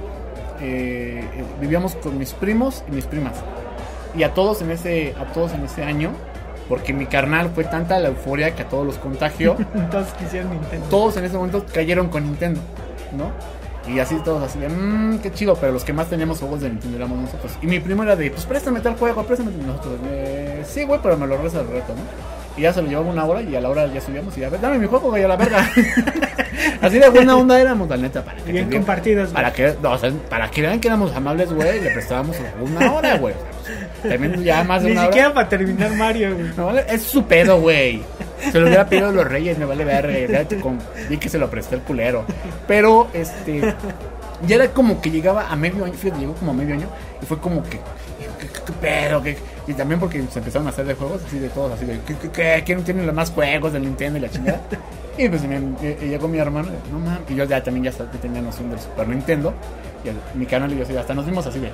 eh, eh, vivíamos con mis primos y mis primas. Y a todos en ese, a todos en ese año, porque mi carnal fue tanta la euforia que a todos los contagió, Entonces quisieron Nintendo. todos en ese momento cayeron con Nintendo, ¿no? Y así todos así de, mmm, qué chido, pero los que más teníamos juegos de Nintendo éramos nosotros. Y mi primo era de, pues préstame tal juego, préstame. Y nosotros, eh, sí, güey, pero me lo regresa al reto, ¿no? Y ya se lo llevaba una hora y a la hora ya subíamos y a ver, dame mi juego, güey, a la verga. Así de buena onda éramos, la neta, para que Bien te digan- compartidos, güey. para que, no, o sea, para que vean que éramos amables, güey, le prestábamos una hora, güey. También ya más de Ni una siquiera hora. para terminar Mario, güey. No, vale, es su pedo, güey. Se lo hubiera pedido a los reyes, me vale verga. Ya te con- vi que se lo presté el culero. Pero, este, ya era como que llegaba a medio año, fíjate, llegó como a medio año y fue como que, ¿qué, qué- qué pedo? ¿Qué? Y también porque se empezaron a hacer de juegos, así de todos, así de, ¿qué, qué, qué? ¿Quién tiene los más juegos del Nintendo y la chingada? Y pues me, eh, llegó mi hermano, no mames, y yo ya también ya, ya tenía noción del Super Nintendo. Y el- mi canal y yo así, hasta nos vimos así de,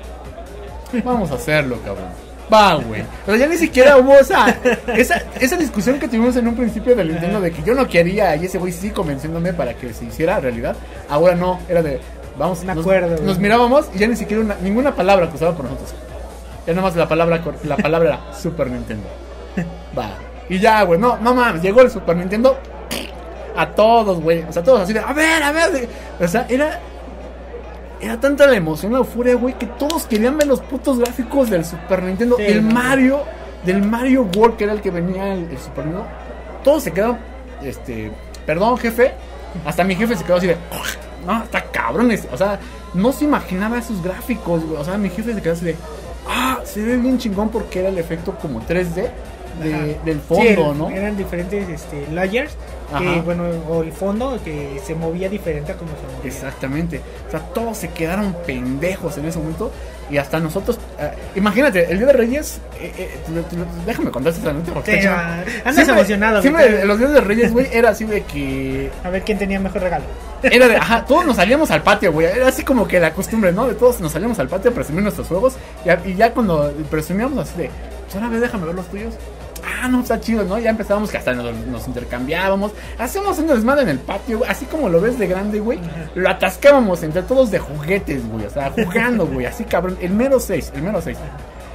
vamos a hacerlo, cabrón. Va, güey. Pero ya ni siquiera hubo esa, esa, esa discusión que tuvimos en un principio del Nintendo de que yo no quería y ese güey sí convenciéndome para que se hiciera realidad. Ahora no, era de, vamos, Me nos, acuerdo, nos güey. mirábamos y ya ni siquiera una, ninguna palabra cruzaba por nosotros. Ya nomás la palabra, cor- la palabra era Super Nintendo. Va. Y ya, güey, no, no mames, llegó el Super Nintendo a todos, güey. O sea, todos así de, a ver, a ver. de- O sea, era... Era tanta la emoción, la euforia, güey, que todos querían ver los putos gráficos del Super Nintendo. Sí, el no. Mario, del Mario World, que era el que venía el, el Super Nintendo. Todos se quedaron, este, perdón, jefe. Hasta mi jefe se quedó así de, no, está cabrón. este". O sea, no se imaginaba esos gráficos, güey. O sea, mi jefe se quedó así de, ah, se ve bien chingón porque era el efecto como tres D. de, Ajá. del fondo, Sí, el- ¿no? Eran diferentes este, layers, que, Ajá. bueno, o el fondo que se movía diferente a como se movía. Exactamente. O sea, todos se quedaron pendejos en ese momento. Y hasta nosotros. eh, imagínate, el Día de Reyes. Eh, eh, te- te- te- déjame contarte esa nota porque Sí, está ah, chido. andas Siempre- emocionado. Siempre güey. los Días de Reyes, güey, era así de que. A ver quién tenía mejor regalo. Era de, ajá, todos nos salíamos al patio, güey. Era así como que la costumbre, ¿no? De todos nos salíamos al patio a presumir nuestros juegos. Y, a- y ya cuando presumíamos así de, pues ahora ve, déjame ver los tuyos. Ah, no, está chido, ¿no? Ya empezábamos que hasta nos, nos intercambiábamos. Hacíamos un desmadre en el patio, güey. Así como lo ves de grande, güey. Lo atascábamos entre todos de juguetes, güey. O sea, jugando, güey. Así cabrón. El mero seis, el mero seis.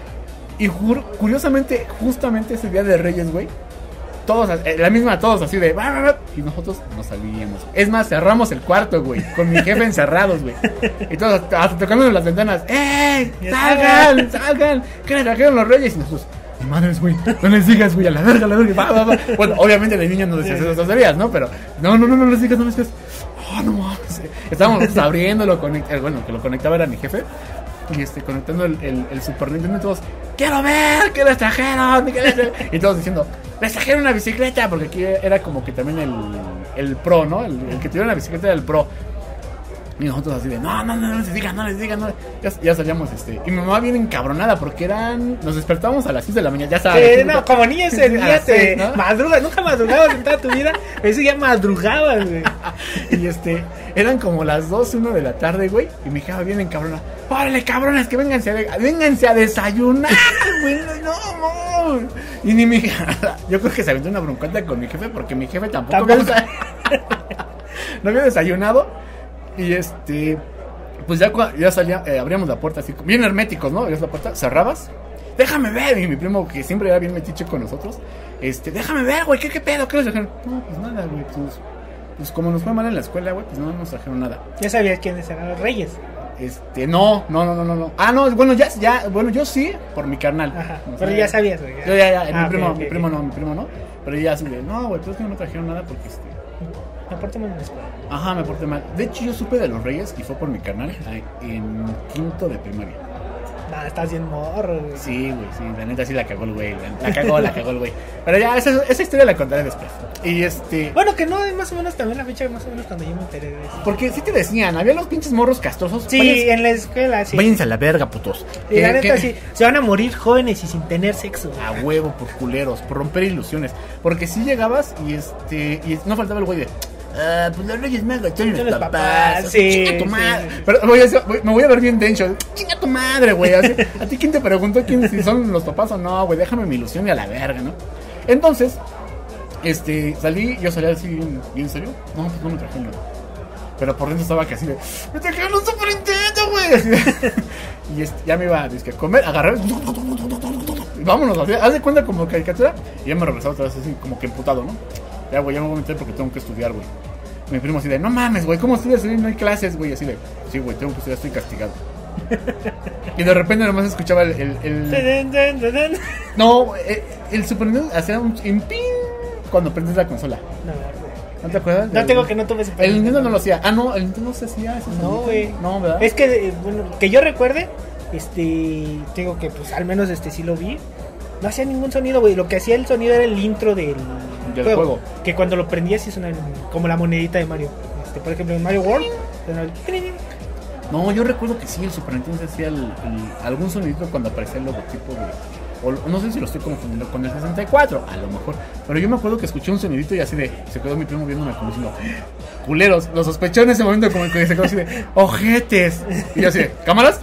Y jur- curiosamente, justamente ese día de Reyes, güey. Todos, eh, la misma, todos así de. "Va, va, va", y nosotros nos salíamos. Es más, cerramos el cuarto, güey. Con mi jefe encerrados, güey. Y todos hasta, hasta tocándonos las ventanas. ¡Ey! ¡Salgan! ¡Salgan! ¿Qué le trajeron los reyes? Y nosotros. Mi madres, güey. No les digas, güey. A la verga, a la verga. Va, va, va. Bueno, obviamente de niños no decías esas tonterías, ¿no? Pero. No, no, no, no les digas, no les digas. Oh, no mames. Estábamos nosotros abriéndolo. Conect... eh, Bueno, que lo conectaba era mi jefe. Y este, conectando el, el, el Super Nintendo y todos, quiero ver, ¿qué les trajeron? ¿Qué les trajeron? Y todos diciendo, les trajeron una bicicleta, porque aquí era como que también el, el Pro, ¿no? El, el que tuviera la bicicleta era el Pro. Y nosotros así de, no, no, no, no les digan, no les digan, no. Ya, ya salíamos, este, y mi mamá bien encabronada, porque eran, nos despertábamos a las seis de la mañana, ya sabes. Sí, no, como niño ese A día las te seis, ¿no? madrugas, nunca madrugabas en toda tu vida. Ese día madrugabas, güey. Y este, eran como las dos, una de la tarde, güey. Y mi hija bien encabrona. ¡Órale, cabrones, que vénganse a, vénganse a desayunar, güey! ¡No, no! Y ni mi hija. Yo creo que se aventó una broncota con mi jefe porque mi jefe tampoco, Tampoco. había desa- no había desayunado. Y este, pues ya, cua- ya salía, eh, abríamos la puerta así, bien herméticos, ¿no? Abrías la puerta, cerrabas. Déjame ver. Y mi primo, que siempre era bien metiche con nosotros, este, déjame ver, güey, ¿qué, qué pedo? ¿Qué les trajeron? No, pues nada, güey, pues. Pues como nos fue mal en la escuela, güey, pues no nos trajeron nada. Ya sabías quiénes eran los reyes. Este, no, no, no, no, no, no. Ah, no, bueno, ya, ya, bueno, yo sí, por mi carnal. Ajá, O sea, pero ya sabías, güey. Yo ya, ya, Ah, mi ok, primo, ok, mi ok. primo no, mi primo no. Pero ella así de, no, güey, pues es que no me trajeron nada porque este. Me porté mal en la escuela. Ajá, me porté mal. De hecho, yo supe de los Reyes y fue por mi carnal ay, en quinto de primaria. Nah, estás bien morro, güey. Sí, güey, sí, la neta sí la cagó el güey. La, la cagó, la cagó el güey. Pero ya, esa, esa historia la contaré después. Y este. Bueno, que no es más o menos también la fecha, más o menos cuando yo me enteré de eso. Porque sí te decían, había los pinches morros castrosos. Sí, váyanse, en la escuela, sí. váyanse a la verga, putos. Y la Que- neta, que- sí. Se van a morir jóvenes y sin tener sexo. A huevo, por culeros, por romper ilusiones. Porque si llegabas y este. Y no faltaba el güey de. Ah, pues los Reyes Magos son los Son los papás. papás, sí, Chinga tu sí, madre. sí, sí. Pero voy a decir- voy- me voy a ver bien denso. Chinga tu madre, güey. Así, ¿a ti quién te preguntó quién, si son los papás o no, güey? Déjame mi ilusión y a la verga, ¿no? Entonces, este, salí, yo salí así bien, bien serio. No, pues no me trajeron nada. Pero por dentro estaba que así de. ¡Me trajeron un Super Nintendo, güey! Así de- y este, ya me iba dizque, a comer, agarrar. Y vámonos, así, haz de cuenta como caricatura. Y ya me regresaba otra vez así, como que emputado, ¿no? Ya, güey, ya me voy a meter porque tengo que estudiar, güey. Mi primo así de, no mames, güey, ¿cómo estudias? No hay clases, güey. Así de, sí, güey, tengo que estudiar, estoy castigado. Y de repente nomás escuchaba el. el, el- Tadán, tadán, tadán. no, el, el Super Nintendo hacía un pin cuando prendes la consola. No, güey. ¿No te acuerdas? No tengo que no tuve El Nintendo no lo hacía. Ah, no, el Nintendo se hacía. ese No, sonido. güey. No, ¿verdad? Es que, eh, bueno, que yo recuerde, este, tengo que, pues, al menos este sí lo vi. No hacía ningún sonido, güey. Lo que hacía el sonido era el intro del, Del juego. Que cuando lo prendías sí sonaba como la monedita de Mario. Este, por ejemplo, en Mario World. sonaba el- No, yo recuerdo que sí, el Super Nintendo hacía el, el- algún sonidito cuando aparecía el logotipo de. O no sé si lo estoy confundiendo con el sesenta y cuatro, a lo mejor. Pero yo me acuerdo que escuché un sonidito y así de. Se quedó mi primo viéndome como diciendo. Culeros, lo sospechó en ese momento como que se quedó así de. Ojetes. Y yo así de. ¿Cámaras?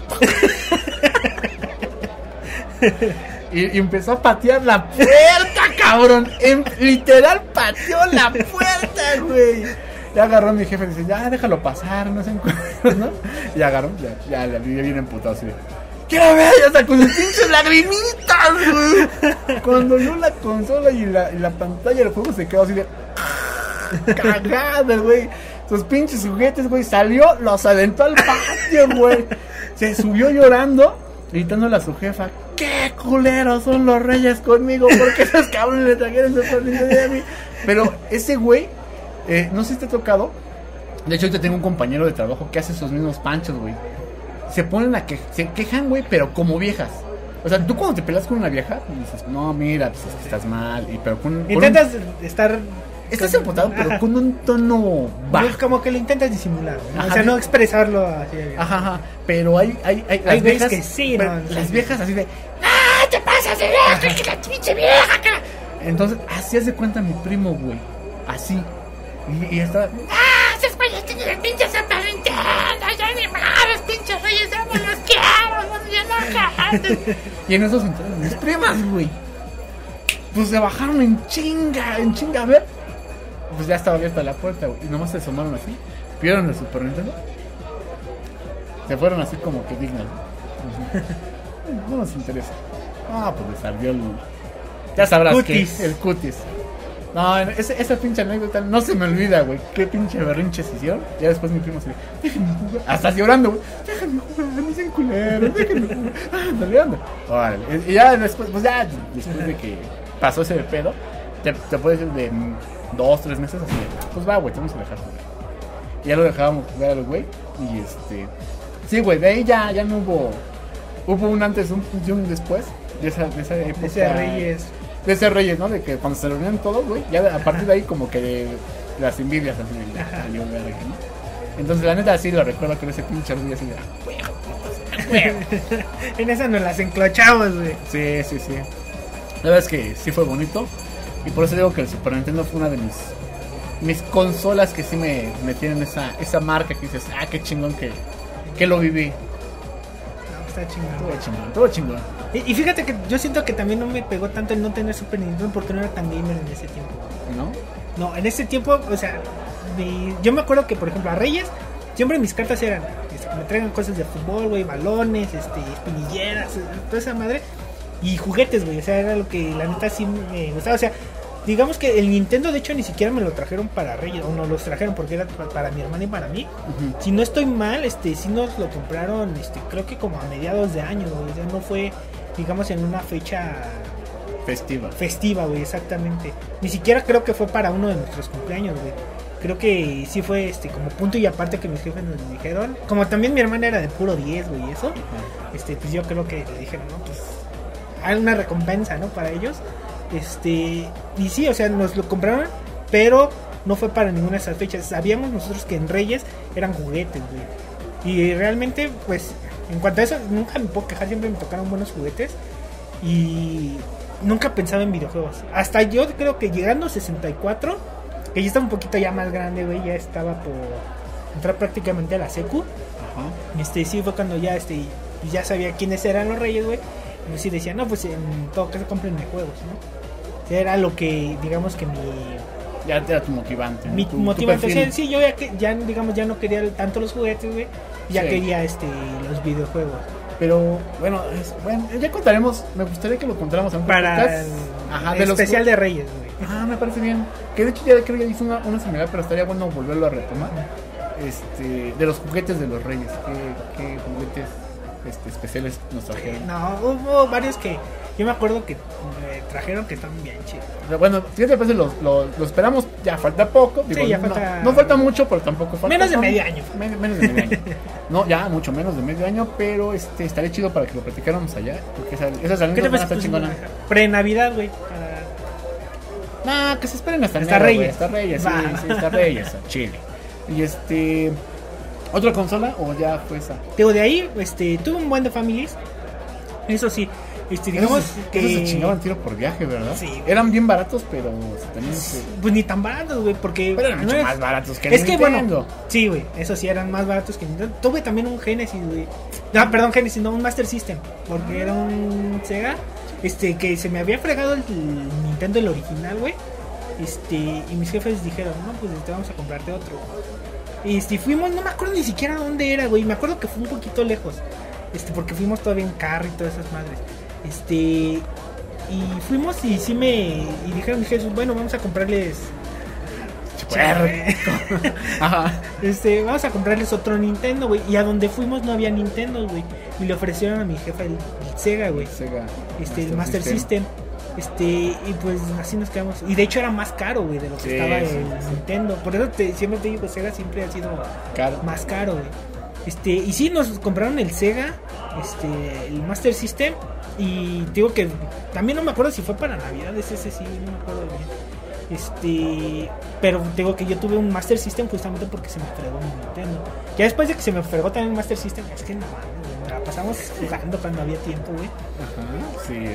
Y, y empezó a patear la puerta, cabrón. En, literal pateó la puerta, güey. Ya agarró a mi jefe y dice, ya déjalo pasar, no se encuentra, ¿no? Y agarró, ya, ya la vi bien emputado así de, quiero ver, ya hasta con sus pinches lagrimitas, güey. Cuando vio la consola y la, y la pantalla del juego se quedó así de cagada, güey. Sus pinches juguetes, güey, salió, los aventó al patio, güey. Se subió llorando, gritándole a su jefa, qué culeros son los reyes conmigo, porque esos cabrones le trajeron Super Nintendo a mí. Pero ese güey, eh, no sé si te ha tocado. De hecho, ahorita tengo un compañero de trabajo que hace esos mismos panchos, güey. Se ponen a que se quejan, güey, pero como viejas. O sea, tú cuando te peleas con una vieja, dices, no, mira, pues es que estás mal. Y, pero con, Intentas con un, estar... Estás con- emputado, pero ajá. con un tono bajo. Como que lo intentas disimular, ¿no? Ajá. O sea, no expresarlo así. Ajá, ajá. Pero hay, hay, hay, Hay las veces viejas, que sí, pero no, las sí. viejas así de, ¡ah, te pasas de vieja, que la pinche vieja! Que la-". Entonces, así hace cuenta mi primo, güey. Así. Y, y estaba, ¡ah, esos güeyes tienen el pinche Super Nintendo! ¡Ya ni mames, pinches reyes, ya no los quiero! ¡No, ya no cantes". Y en esos entonces, mis primas, güey. Pues se bajaron en chinga, en chinga, a ver. Pues ya estaba abierta la puerta, güey. Y nomás se asomaron así. Vieron el Super Nintendo. Se fueron así como que dignas. ¿No? No nos interesa. Ah, pues les ardió el. Ya sabrás Cutis. que el cutis. No, ese, esa pinche anécdota no se me olvida, güey. Qué pinche berrinches hicieron. Ya después mi primo se dijo, déjenme jugar. Hasta llorando, güey. Déjenme jugar, no sean culeros, déjenme jugar. Ah, dale, anda. Órale. Y ya después, pues ya, después de que pasó ese pedo, te, te puedes decir de dos, tres meses así. de, Pues va, güey, te vamos a dejar jugar. Y ya lo dejábamos jugar al güey. Y este. Sí, güey, de ahí ya, ya no hubo. Hubo un antes un, y un después. De esa, de esa época. Ese Reyes. De ese Reyes, ¿no? De que cuando se reunían todos, güey. Ya a partir de ahí, como que de, las envidias así de ya, salió verga, ¿no? Entonces, la neta, sí lo recuerdo con ese pinche orgullo así de. "Ah, huevo, putas, huevo". En esa nos las enclochamos, güey. Sí, sí, sí. La verdad es que sí fue bonito. Y por eso digo que el Super Nintendo fue una de mis mis consolas que sí me, me tienen esa, esa marca que dices, ah, qué chingón que, que lo viví. No, está chingón. Todo chingón, todo chingón. Y, y fíjate que yo siento que también no me pegó tanto el no tener Super Nintendo porque no era tan gamer en ese tiempo. ¿No? No, en ese tiempo, o sea, mi- yo me acuerdo que, por ejemplo, a Reyes, siempre mis cartas eran, este, que me traigan cosas de fútbol, güey, balones, este, espinilleras, eh, toda esa madre, y juguetes, güey, o sea, era lo que la neta sí me gustaba, o sea, digamos que el Nintendo, de hecho, ni siquiera me lo trajeron para Reyes, o no los trajeron porque era pa- para mi hermana y para mí. Ujú. Si no estoy mal, este, sí nos lo compraron, este, creo que como a mediados de año, güey, o sea, no fue, digamos, en una fecha Festiva. festiva, güey, exactamente. Ni siquiera creo que fue para uno de nuestros cumpleaños, güey. Creo que sí fue este como punto y aparte que mis jefes nos dijeron. Como también mi hermana era de puro diez, güey, y eso. Este, pues yo creo que le dijeron, no, pues hay una recompensa, ¿no? Para ellos. Este, y sí, o sea, nos lo compraron, pero no fue para ninguna de esas fechas. Sabíamos nosotros que en Reyes eran juguetes, güey. Y realmente, pues, en cuanto a eso, nunca me puedo quejar, siempre me tocaron buenos juguetes. Y nunca pensaba en videojuegos. Hasta yo creo que llegando a sesenta y cuatro, que ya estaba un poquito ya más grande, güey, ya estaba por entrar prácticamente a la secu. Ajá. Este, sí fue cuando ya, este, ya sabía quiénes eran los Reyes, güey. Y sí decía, no, pues en todo caso cómprenme juegos, ¿no? O sea, era lo que, digamos que mi, Ya era tu motivante. ¿no? mi Tu- tu motivante. O sea, perfil. sí, yo ya, que, ya, digamos, ya no quería tanto los juguetes, güey. Ya Sí. quería, este, los videojuegos. Pero bueno, es, bueno, ya contaremos. Me gustaría que lo contáramos en un Para podcast. el, Ajá, el de los especial de Reyes, güey. Ah, me parece bien. Que de hecho ya creo que ya hizo una, una similar, pero estaría bueno volverlo a retomar. Este, de los juguetes de los Reyes. ¿Qué, qué juguetes este, especiales nos trajeron? No, hubo varios que yo me acuerdo que me trajeron que están bien chidos. Pero bueno, fíjate, pues lo, lo, lo esperamos. Ya falta poco. Digo, Sí, ya no, falta- no falta mucho, pero tampoco falta. Menos de tanto. medio año. Men- menos de medio año. No, ya mucho menos de medio año, pero este estaría chido para que lo platicáramos allá. Porque esa, esas ¿Qué te anécdotas van a parece? estar Pues, chingonas. pre-Navidad, güey. para- Nah, que se esperen hasta, Hasta enero, güey, Reyes. hasta Reyes, sí, Va. sí, hasta Reyes, a Chile. Y este. ¿Otra consola o ya fue esa? Digo, de ahí, este, tuve un buen de families. Eso sí, este, digamos Esos, que. esos se chingaban tiro por viaje, ¿verdad? Sí. Eran bien baratos, pero se también se. Pues ni tan baratos, güey, porque. Pero eran no mucho es- más baratos que el Es que bueno, Nintendo. sí, güey, eso sí, eran más baratos que Nintendo. Tuve también un Genesis, güey. No, perdón, Genesis, no, un Master System. Porque era un Sega. Este, que se me había fregado el, el Nintendo, el original, güey. Este, y mis jefes dijeron, no, pues te vamos a comprarte otro. Y este, fuimos, no me acuerdo ni siquiera dónde era, güey. Me acuerdo que fue un poquito lejos. Este, porque fuimos todavía en carro y todas esas madres. Este, y fuimos y sí me. Y dijeron mis jefes, bueno, vamos a comprarles. Puerco. Ajá. Este, vamos a comprarles otro Nintendo, güey. Y a donde fuimos no había Nintendo, güey. Y le ofrecieron a mi jefa el, el Sega, güey. Sega. Este, el Master System. Este, y pues así nos quedamos. Y de hecho era más caro, güey, de lo que Sí, estaba sí, el sí. Nintendo. Por eso te, siempre te digo que Sega siempre ha sido Caro. más caro, güey. Este, y sí, nos compraron el Sega, este, el Master System. Y digo que también no me acuerdo si fue para Navidad, ese, ese sí, no me acuerdo bien. Este, pero digo que yo tuve un Master System justamente porque se me fregó mi Nintendo. Ya después de que se me fregó también el Master System, es que no, me la pasamos jugando cuando había tiempo, güey. Ajá, sí.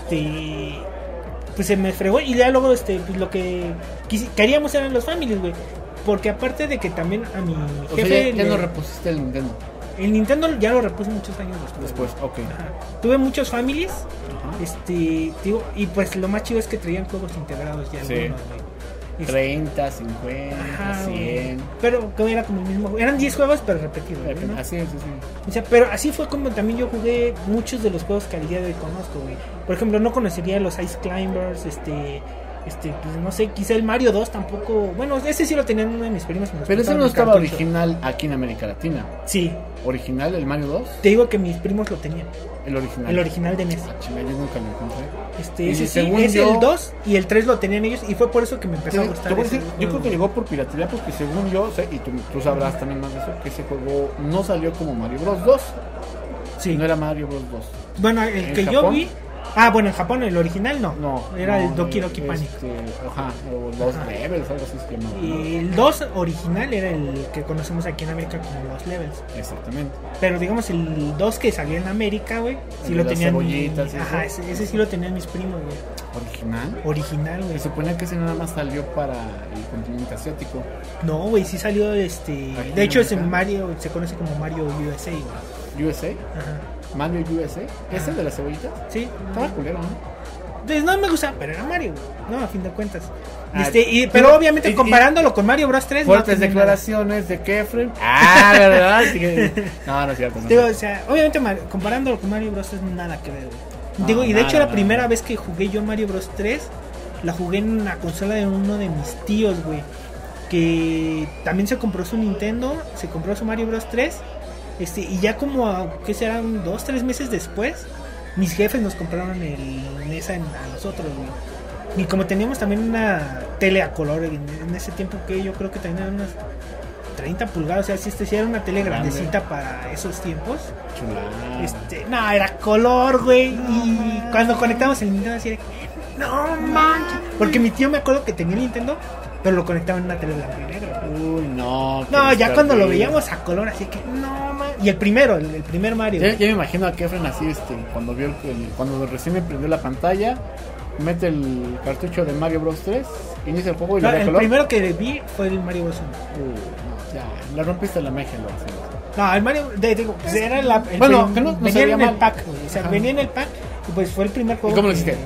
Este, pues se me fregó y ya luego este, pues lo que quisi- queríamos eran los families, güey. Porque aparte de que también a mi O jefe sea, ya, ya le- no repusiste el Nintendo. el Nintendo ya lo repuse muchos años después. Después, ok. Ajá. Tuve muchos families. Ajá. Este, digo, y pues lo más chido es que traían juegos integrados ya Sí. algunos, güey. Este, treinta, cincuenta, ajá, güey. cien. Pero que era como el mismo. Eran diez juegos, pero repetidos, güey, ¿no? Así es, así es. O sea, pero así fue como también yo jugué muchos de los juegos que al día de hoy conozco, güey. Por ejemplo, no conocería los Ice Climbers, este. Este, pues no sé, quizá el Mario dos tampoco. Bueno, ese sí lo tenían uno de mis primos. me los Pero ese prestaron no en estaba cartucho. original aquí en América Latina. Sí, ¿Original el Mario dos? te digo que mis primos lo tenían. El original. El original de N E S. Ah, chinga, yo nunca lo encontré. Este, Y ese sí, según es yo- el dos y el tres lo tenían ellos y fue por eso que me empezó a Te- gustar. te voy a ese decir, yo juego. creo que llegó por piratería porque según yo, sé, y tú, tú sabrás también más de eso, que ese juego no salió como Mario Bros dos. Sí. No era Mario Bros dos. Bueno, el ¿En que yo Japón? vi. Ah, bueno, en Japón el original no. No. Era no, el Doki Doki este, Panic. Ajá, o Los Ajá. Levels, algo así se llamaba. ¿no? Y el dos original era el que conocemos aquí en América como los Levels. Exactamente. Pero digamos el dos que salió en América, güey, sí El lo de las tenían. cebollitas y Ajá, eso. ese, ese sí lo tenían mis primos, güey. ¿Original? Original, güey. Se supone que ese nada más salió para el continente asiático. No, güey, sí salió este. Aquí De hecho, en ese América. Mario se conoce como Mario U S A, güey. U S A, Ajá. Mario U S A, ese de las cebollitas. Sí, Estaba culero, ¿no? Pues no me gusta, pero era Mario, güey. No, a fin de cuentas. Ah, Este, y, tú- pero obviamente y- y- comparándolo con Mario Bros tres. Fuertes no tenía declaraciones de Kefren. Ah, ¿verdad? Sí que- No, no es cierto. No. nada. Digo, o sea, obviamente Mar- comparándolo con Mario Bros tres nada que ver, güey. No, Digo, y de nada, hecho la nada. primera vez que jugué yo Mario Bros tres, la jugué en una consola de uno de mis tíos, güey. Que también se compró su Nintendo, se compró su Mario Bros tres. Este, y ya como, ¿qué serán? Dos, tres meses después, mis jefes nos compraron el N E S a, a nosotros, güey. Y como teníamos también una tele a color en, en ese tiempo, que yo creo que también eran unas treinta pulgadas, o sea, si este sí era una tele Grande. grandecita para esos tiempos. Chulada. Este, no, era color, güey. Y cuando conectamos el Nintendo así de, no manches. Porque mi tío me acuerdo que tenía el Nintendo, pero lo conectaba en una tele blanco y negro. Uy, no. No, qué ya cuando lo perdido. veíamos a color, así que no man. Y el primero, el, el primer Mario. Ya, ya me imagino a Kefren así, este, cuando vio el, el- cuando recién me prendió la pantalla, mete el cartucho de Mario Bros tres, inicia el juego y No, le da el color. primero que vi fue el Mario Bros. uno. Uy, no, ya, la rompiste la magia, lo hacemos. No, el Mario, de- digo, pues era la, el Bueno, prim- que no- no venía sabía en el mal. pack, güey. O sea, Ajá. venía en el pack y pues fue el primer juego. ¿Y cómo lo que- hiciste?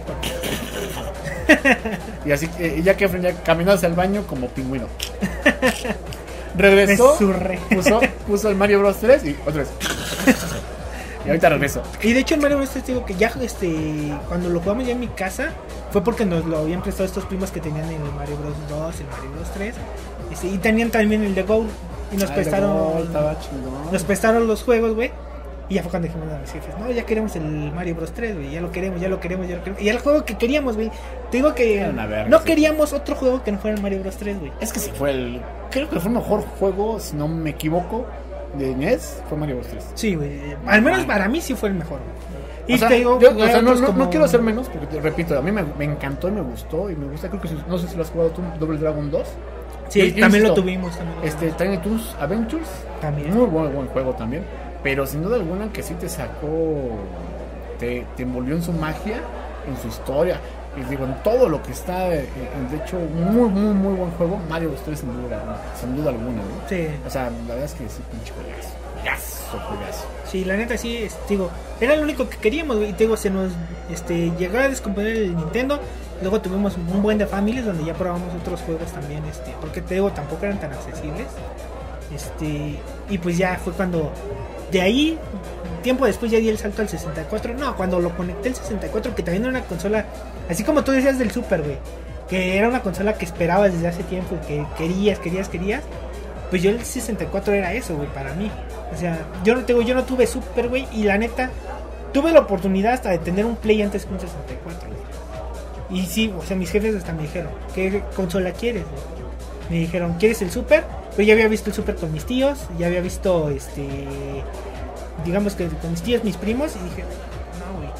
Y así, eh, y ya Kefren ya caminó hacia el baño como pingüino. Regresó, Me zurré. puso, puso el Mario Bros tres y otra vez. Y ahorita regreso. Y de hecho el Mario Bros. tres, digo que ya este cuando lo jugamos ya en mi casa fue porque nos lo habían prestado estos primos que tenían el Mario Bros. dos, el Mario Bros. tres, este, y tenían también el de Go y nos Ay, prestaron luego estaba chingón. nos prestaron los juegos, güey. Y ya fue cuando dijimos a mis jefes, no, ya queremos el Mario Bros. tres, güey, ya lo queremos, ya lo queremos, ya lo queremos. Y era el juego que queríamos, güey. Te digo que Era una verga, no sí. queríamos otro juego que no fuera el Mario Bros. tres, güey. Es que si fue el. Creo que fue el mejor juego, si no me equivoco, de N E S, fue Mario Bros tres. Sí, güey. Al menos para mí sí fue el mejor, güey. Y O sea, te digo, yo, o güey, sea, no, otros no- como- no quiero hacer menos, porque te repito, a mí me, me encantó y me gustó y me gusta. Creo que si- no sé si lo has jugado tú, Double Dragon dos. Sí, Yo- yo también lo insisto, tuvimos. También lo Este, tuvimos. Tiny Toons Adventures, También. muy buen, buen juego también. Pero sin duda alguna que sí te sacó, te, te envolvió en su magia, en su historia. Y digo, en todo lo que está, eh, en- de hecho, muy, muy, muy buen juego. Mario Bros tres sin duda, sin duda alguna, ¿no? Sí. O sea, la verdad es que sí, pinche juegazo. Juegazo, juegazo. Sí, la neta sí, es, digo, era lo único que queríamos, güey. Y te digo, se nos este, llegó a descomponer el Nintendo. Luego tuvimos un buen de familias donde ya probamos otros juegos también, este, porque te digo, tampoco eran tan accesibles. Este, y pues ya fue cuando de ahí, tiempo después ya di el salto al sesenta y cuatro. No, cuando lo conecté al sesenta y cuatro, que también era una consola, así como tú decías del Super, güey, que era una consola que esperabas desde hace tiempo y que querías, querías, querías. Pues yo el sesenta y cuatro era eso, güey, para mí. O sea, yo no tengo, yo no tuve Super, güey, y la neta, tuve la oportunidad hasta de tener un Play antes que un sesenta y cuatro, güey. Y sí, o sea, mis jefes hasta me dijeron, ¿qué consola quieres, güey? Me dijeron, ¿quieres el Super? Pero ya había visto el Super con mis tíos, ya había visto, este, digamos que con mis tíos, mis primos, y dije, no, güey,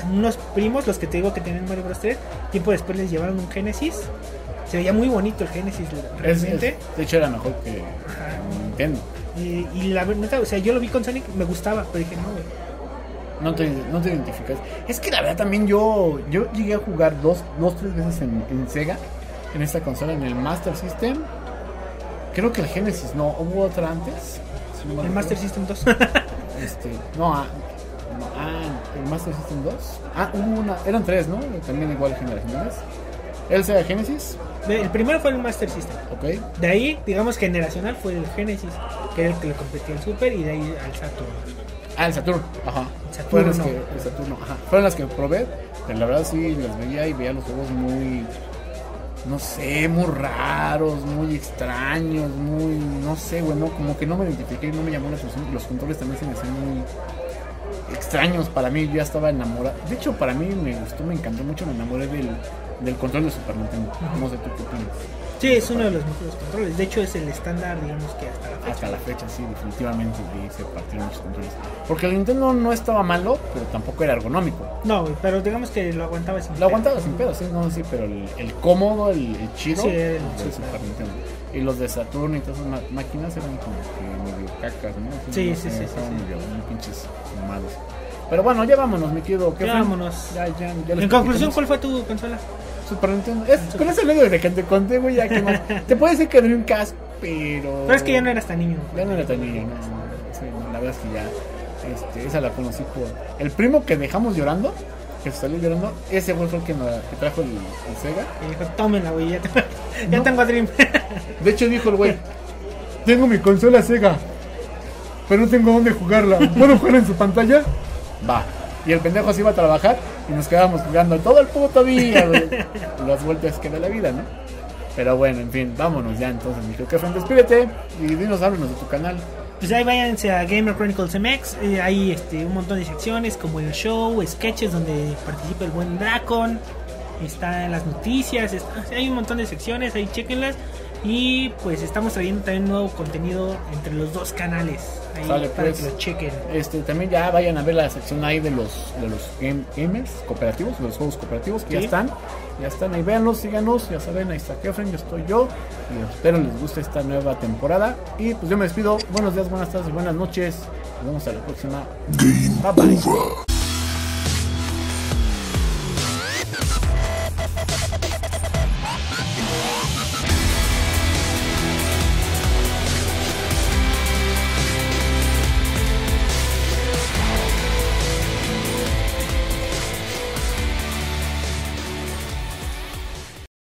unos primos, los que te digo que tenían Mario Bros tres, tiempo después les llevaron un Genesis. Se veía muy bonito el Genesis realmente. Es, es, de hecho era mejor que Ajá. Nintendo. Y, y la verdad, o sea, yo lo vi con Sonic, me gustaba, pero dije, no, güey. No te, no te identificas. Es que la verdad también yo yo llegué a jugar dos, dos tres veces en, en Sega, en esta consola, en el Master System. Creo que el Genesis no, hubo otra antes. Si no El Master System dos. Este, no, ah, no, ah, el Master System dos. Ah, hubo una, eran tres, ¿no? También igual generacionales. El Sega Genesis, El primero fue el Master System. ok. De ahí, digamos, generacional fue el Genesis, que era el que le competía al Super, y de ahí al Saturn. Ah, el Saturn, ajá. Saturno. Fueron las que, el Saturno, ajá. Fueron las que probé, pero la verdad sí las veía y veía los juegos muy, no sé, muy raros, muy extraños, muy, no sé, güey, no, como que no me identifiqué, no me llamó la atención. Los controles también se me hacían muy extraños para mí, yo ya estaba enamorado. De hecho, para mí me gustó, me encantó mucho, me enamoré del, del control de Super Nintendo. No sé tú qué opinas. Sí, es uno de los mejores controles. De hecho, es el estándar, digamos, que hasta la fecha. Hasta la fecha, sí, definitivamente vi se partieron muchos controles. Porque el Nintendo no estaba malo, pero tampoco era ergonómico. No, güey, pero digamos que lo aguantaba sin Lo aguantaba sin pedo, sí, no, sí, pero el, el cómodo, el, el chido, Sí, el- los de sí, Super claro. Nintendo. Y los de Saturn y todas esas ma- máquinas eran como que medio cacas, ¿no? Sí, no sí, sé, sí, sí, estaban sí. medio muy pinches fumados. Pero bueno, ya vámonos, mi querido. ¿Qué Ya fue? vámonos. Ya, ya, ya les En conclusión, platicamos. ¿cuál fue tu consola? Super Nintendo. Es, con ese medio de que te conté, güey, ya que más. Te puede decir que Dreamcast, pero. Pero es que ya no eras tan niño. Ya no era tan niño, no, no, sí, no, la verdad es que ya, este, esa la conocí por el primo que dejamos llorando, que se salió llorando, ese fue el que, nos, que trajo el, el Sega. Y dijo, tómenla, güey, ya, te- ya No. tengo a Dream. De hecho dijo el güey, tengo mi consola Sega, pero no tengo dónde jugarla, ¿puedo jugar en su pantalla? Va. Y el pendejo se iba a trabajar y nos quedábamos jugando todo el puto día, güey. Las vueltas que da la vida, ¿no? Pero bueno, en fin, vámonos ya entonces, mi querido Kefren, despídete y dinos, háblanos de tu canal. Pues ahí váyanse a Gamer Chronicles M X. eh, hay este, un montón de secciones como el show, sketches donde participa el buen Dracon. Está en las noticias. Está, hay un montón de secciones, ahí chequenlas. Y pues estamos trayendo también nuevo contenido entre los dos canales. Ahí Sale, para pues. que lo chequen. Este, también ya vayan a ver la sección ahí de los de los game- gamers cooperativos, de los juegos cooperativos que Sí. ya están, ya están ahí, véanlos, síganos, ya saben, ahí está Kefren, yo estoy yo, y espero les guste esta nueva temporada, y pues yo me despido, buenos días, buenas tardes, buenas noches, nos vemos a la próxima, bye bye.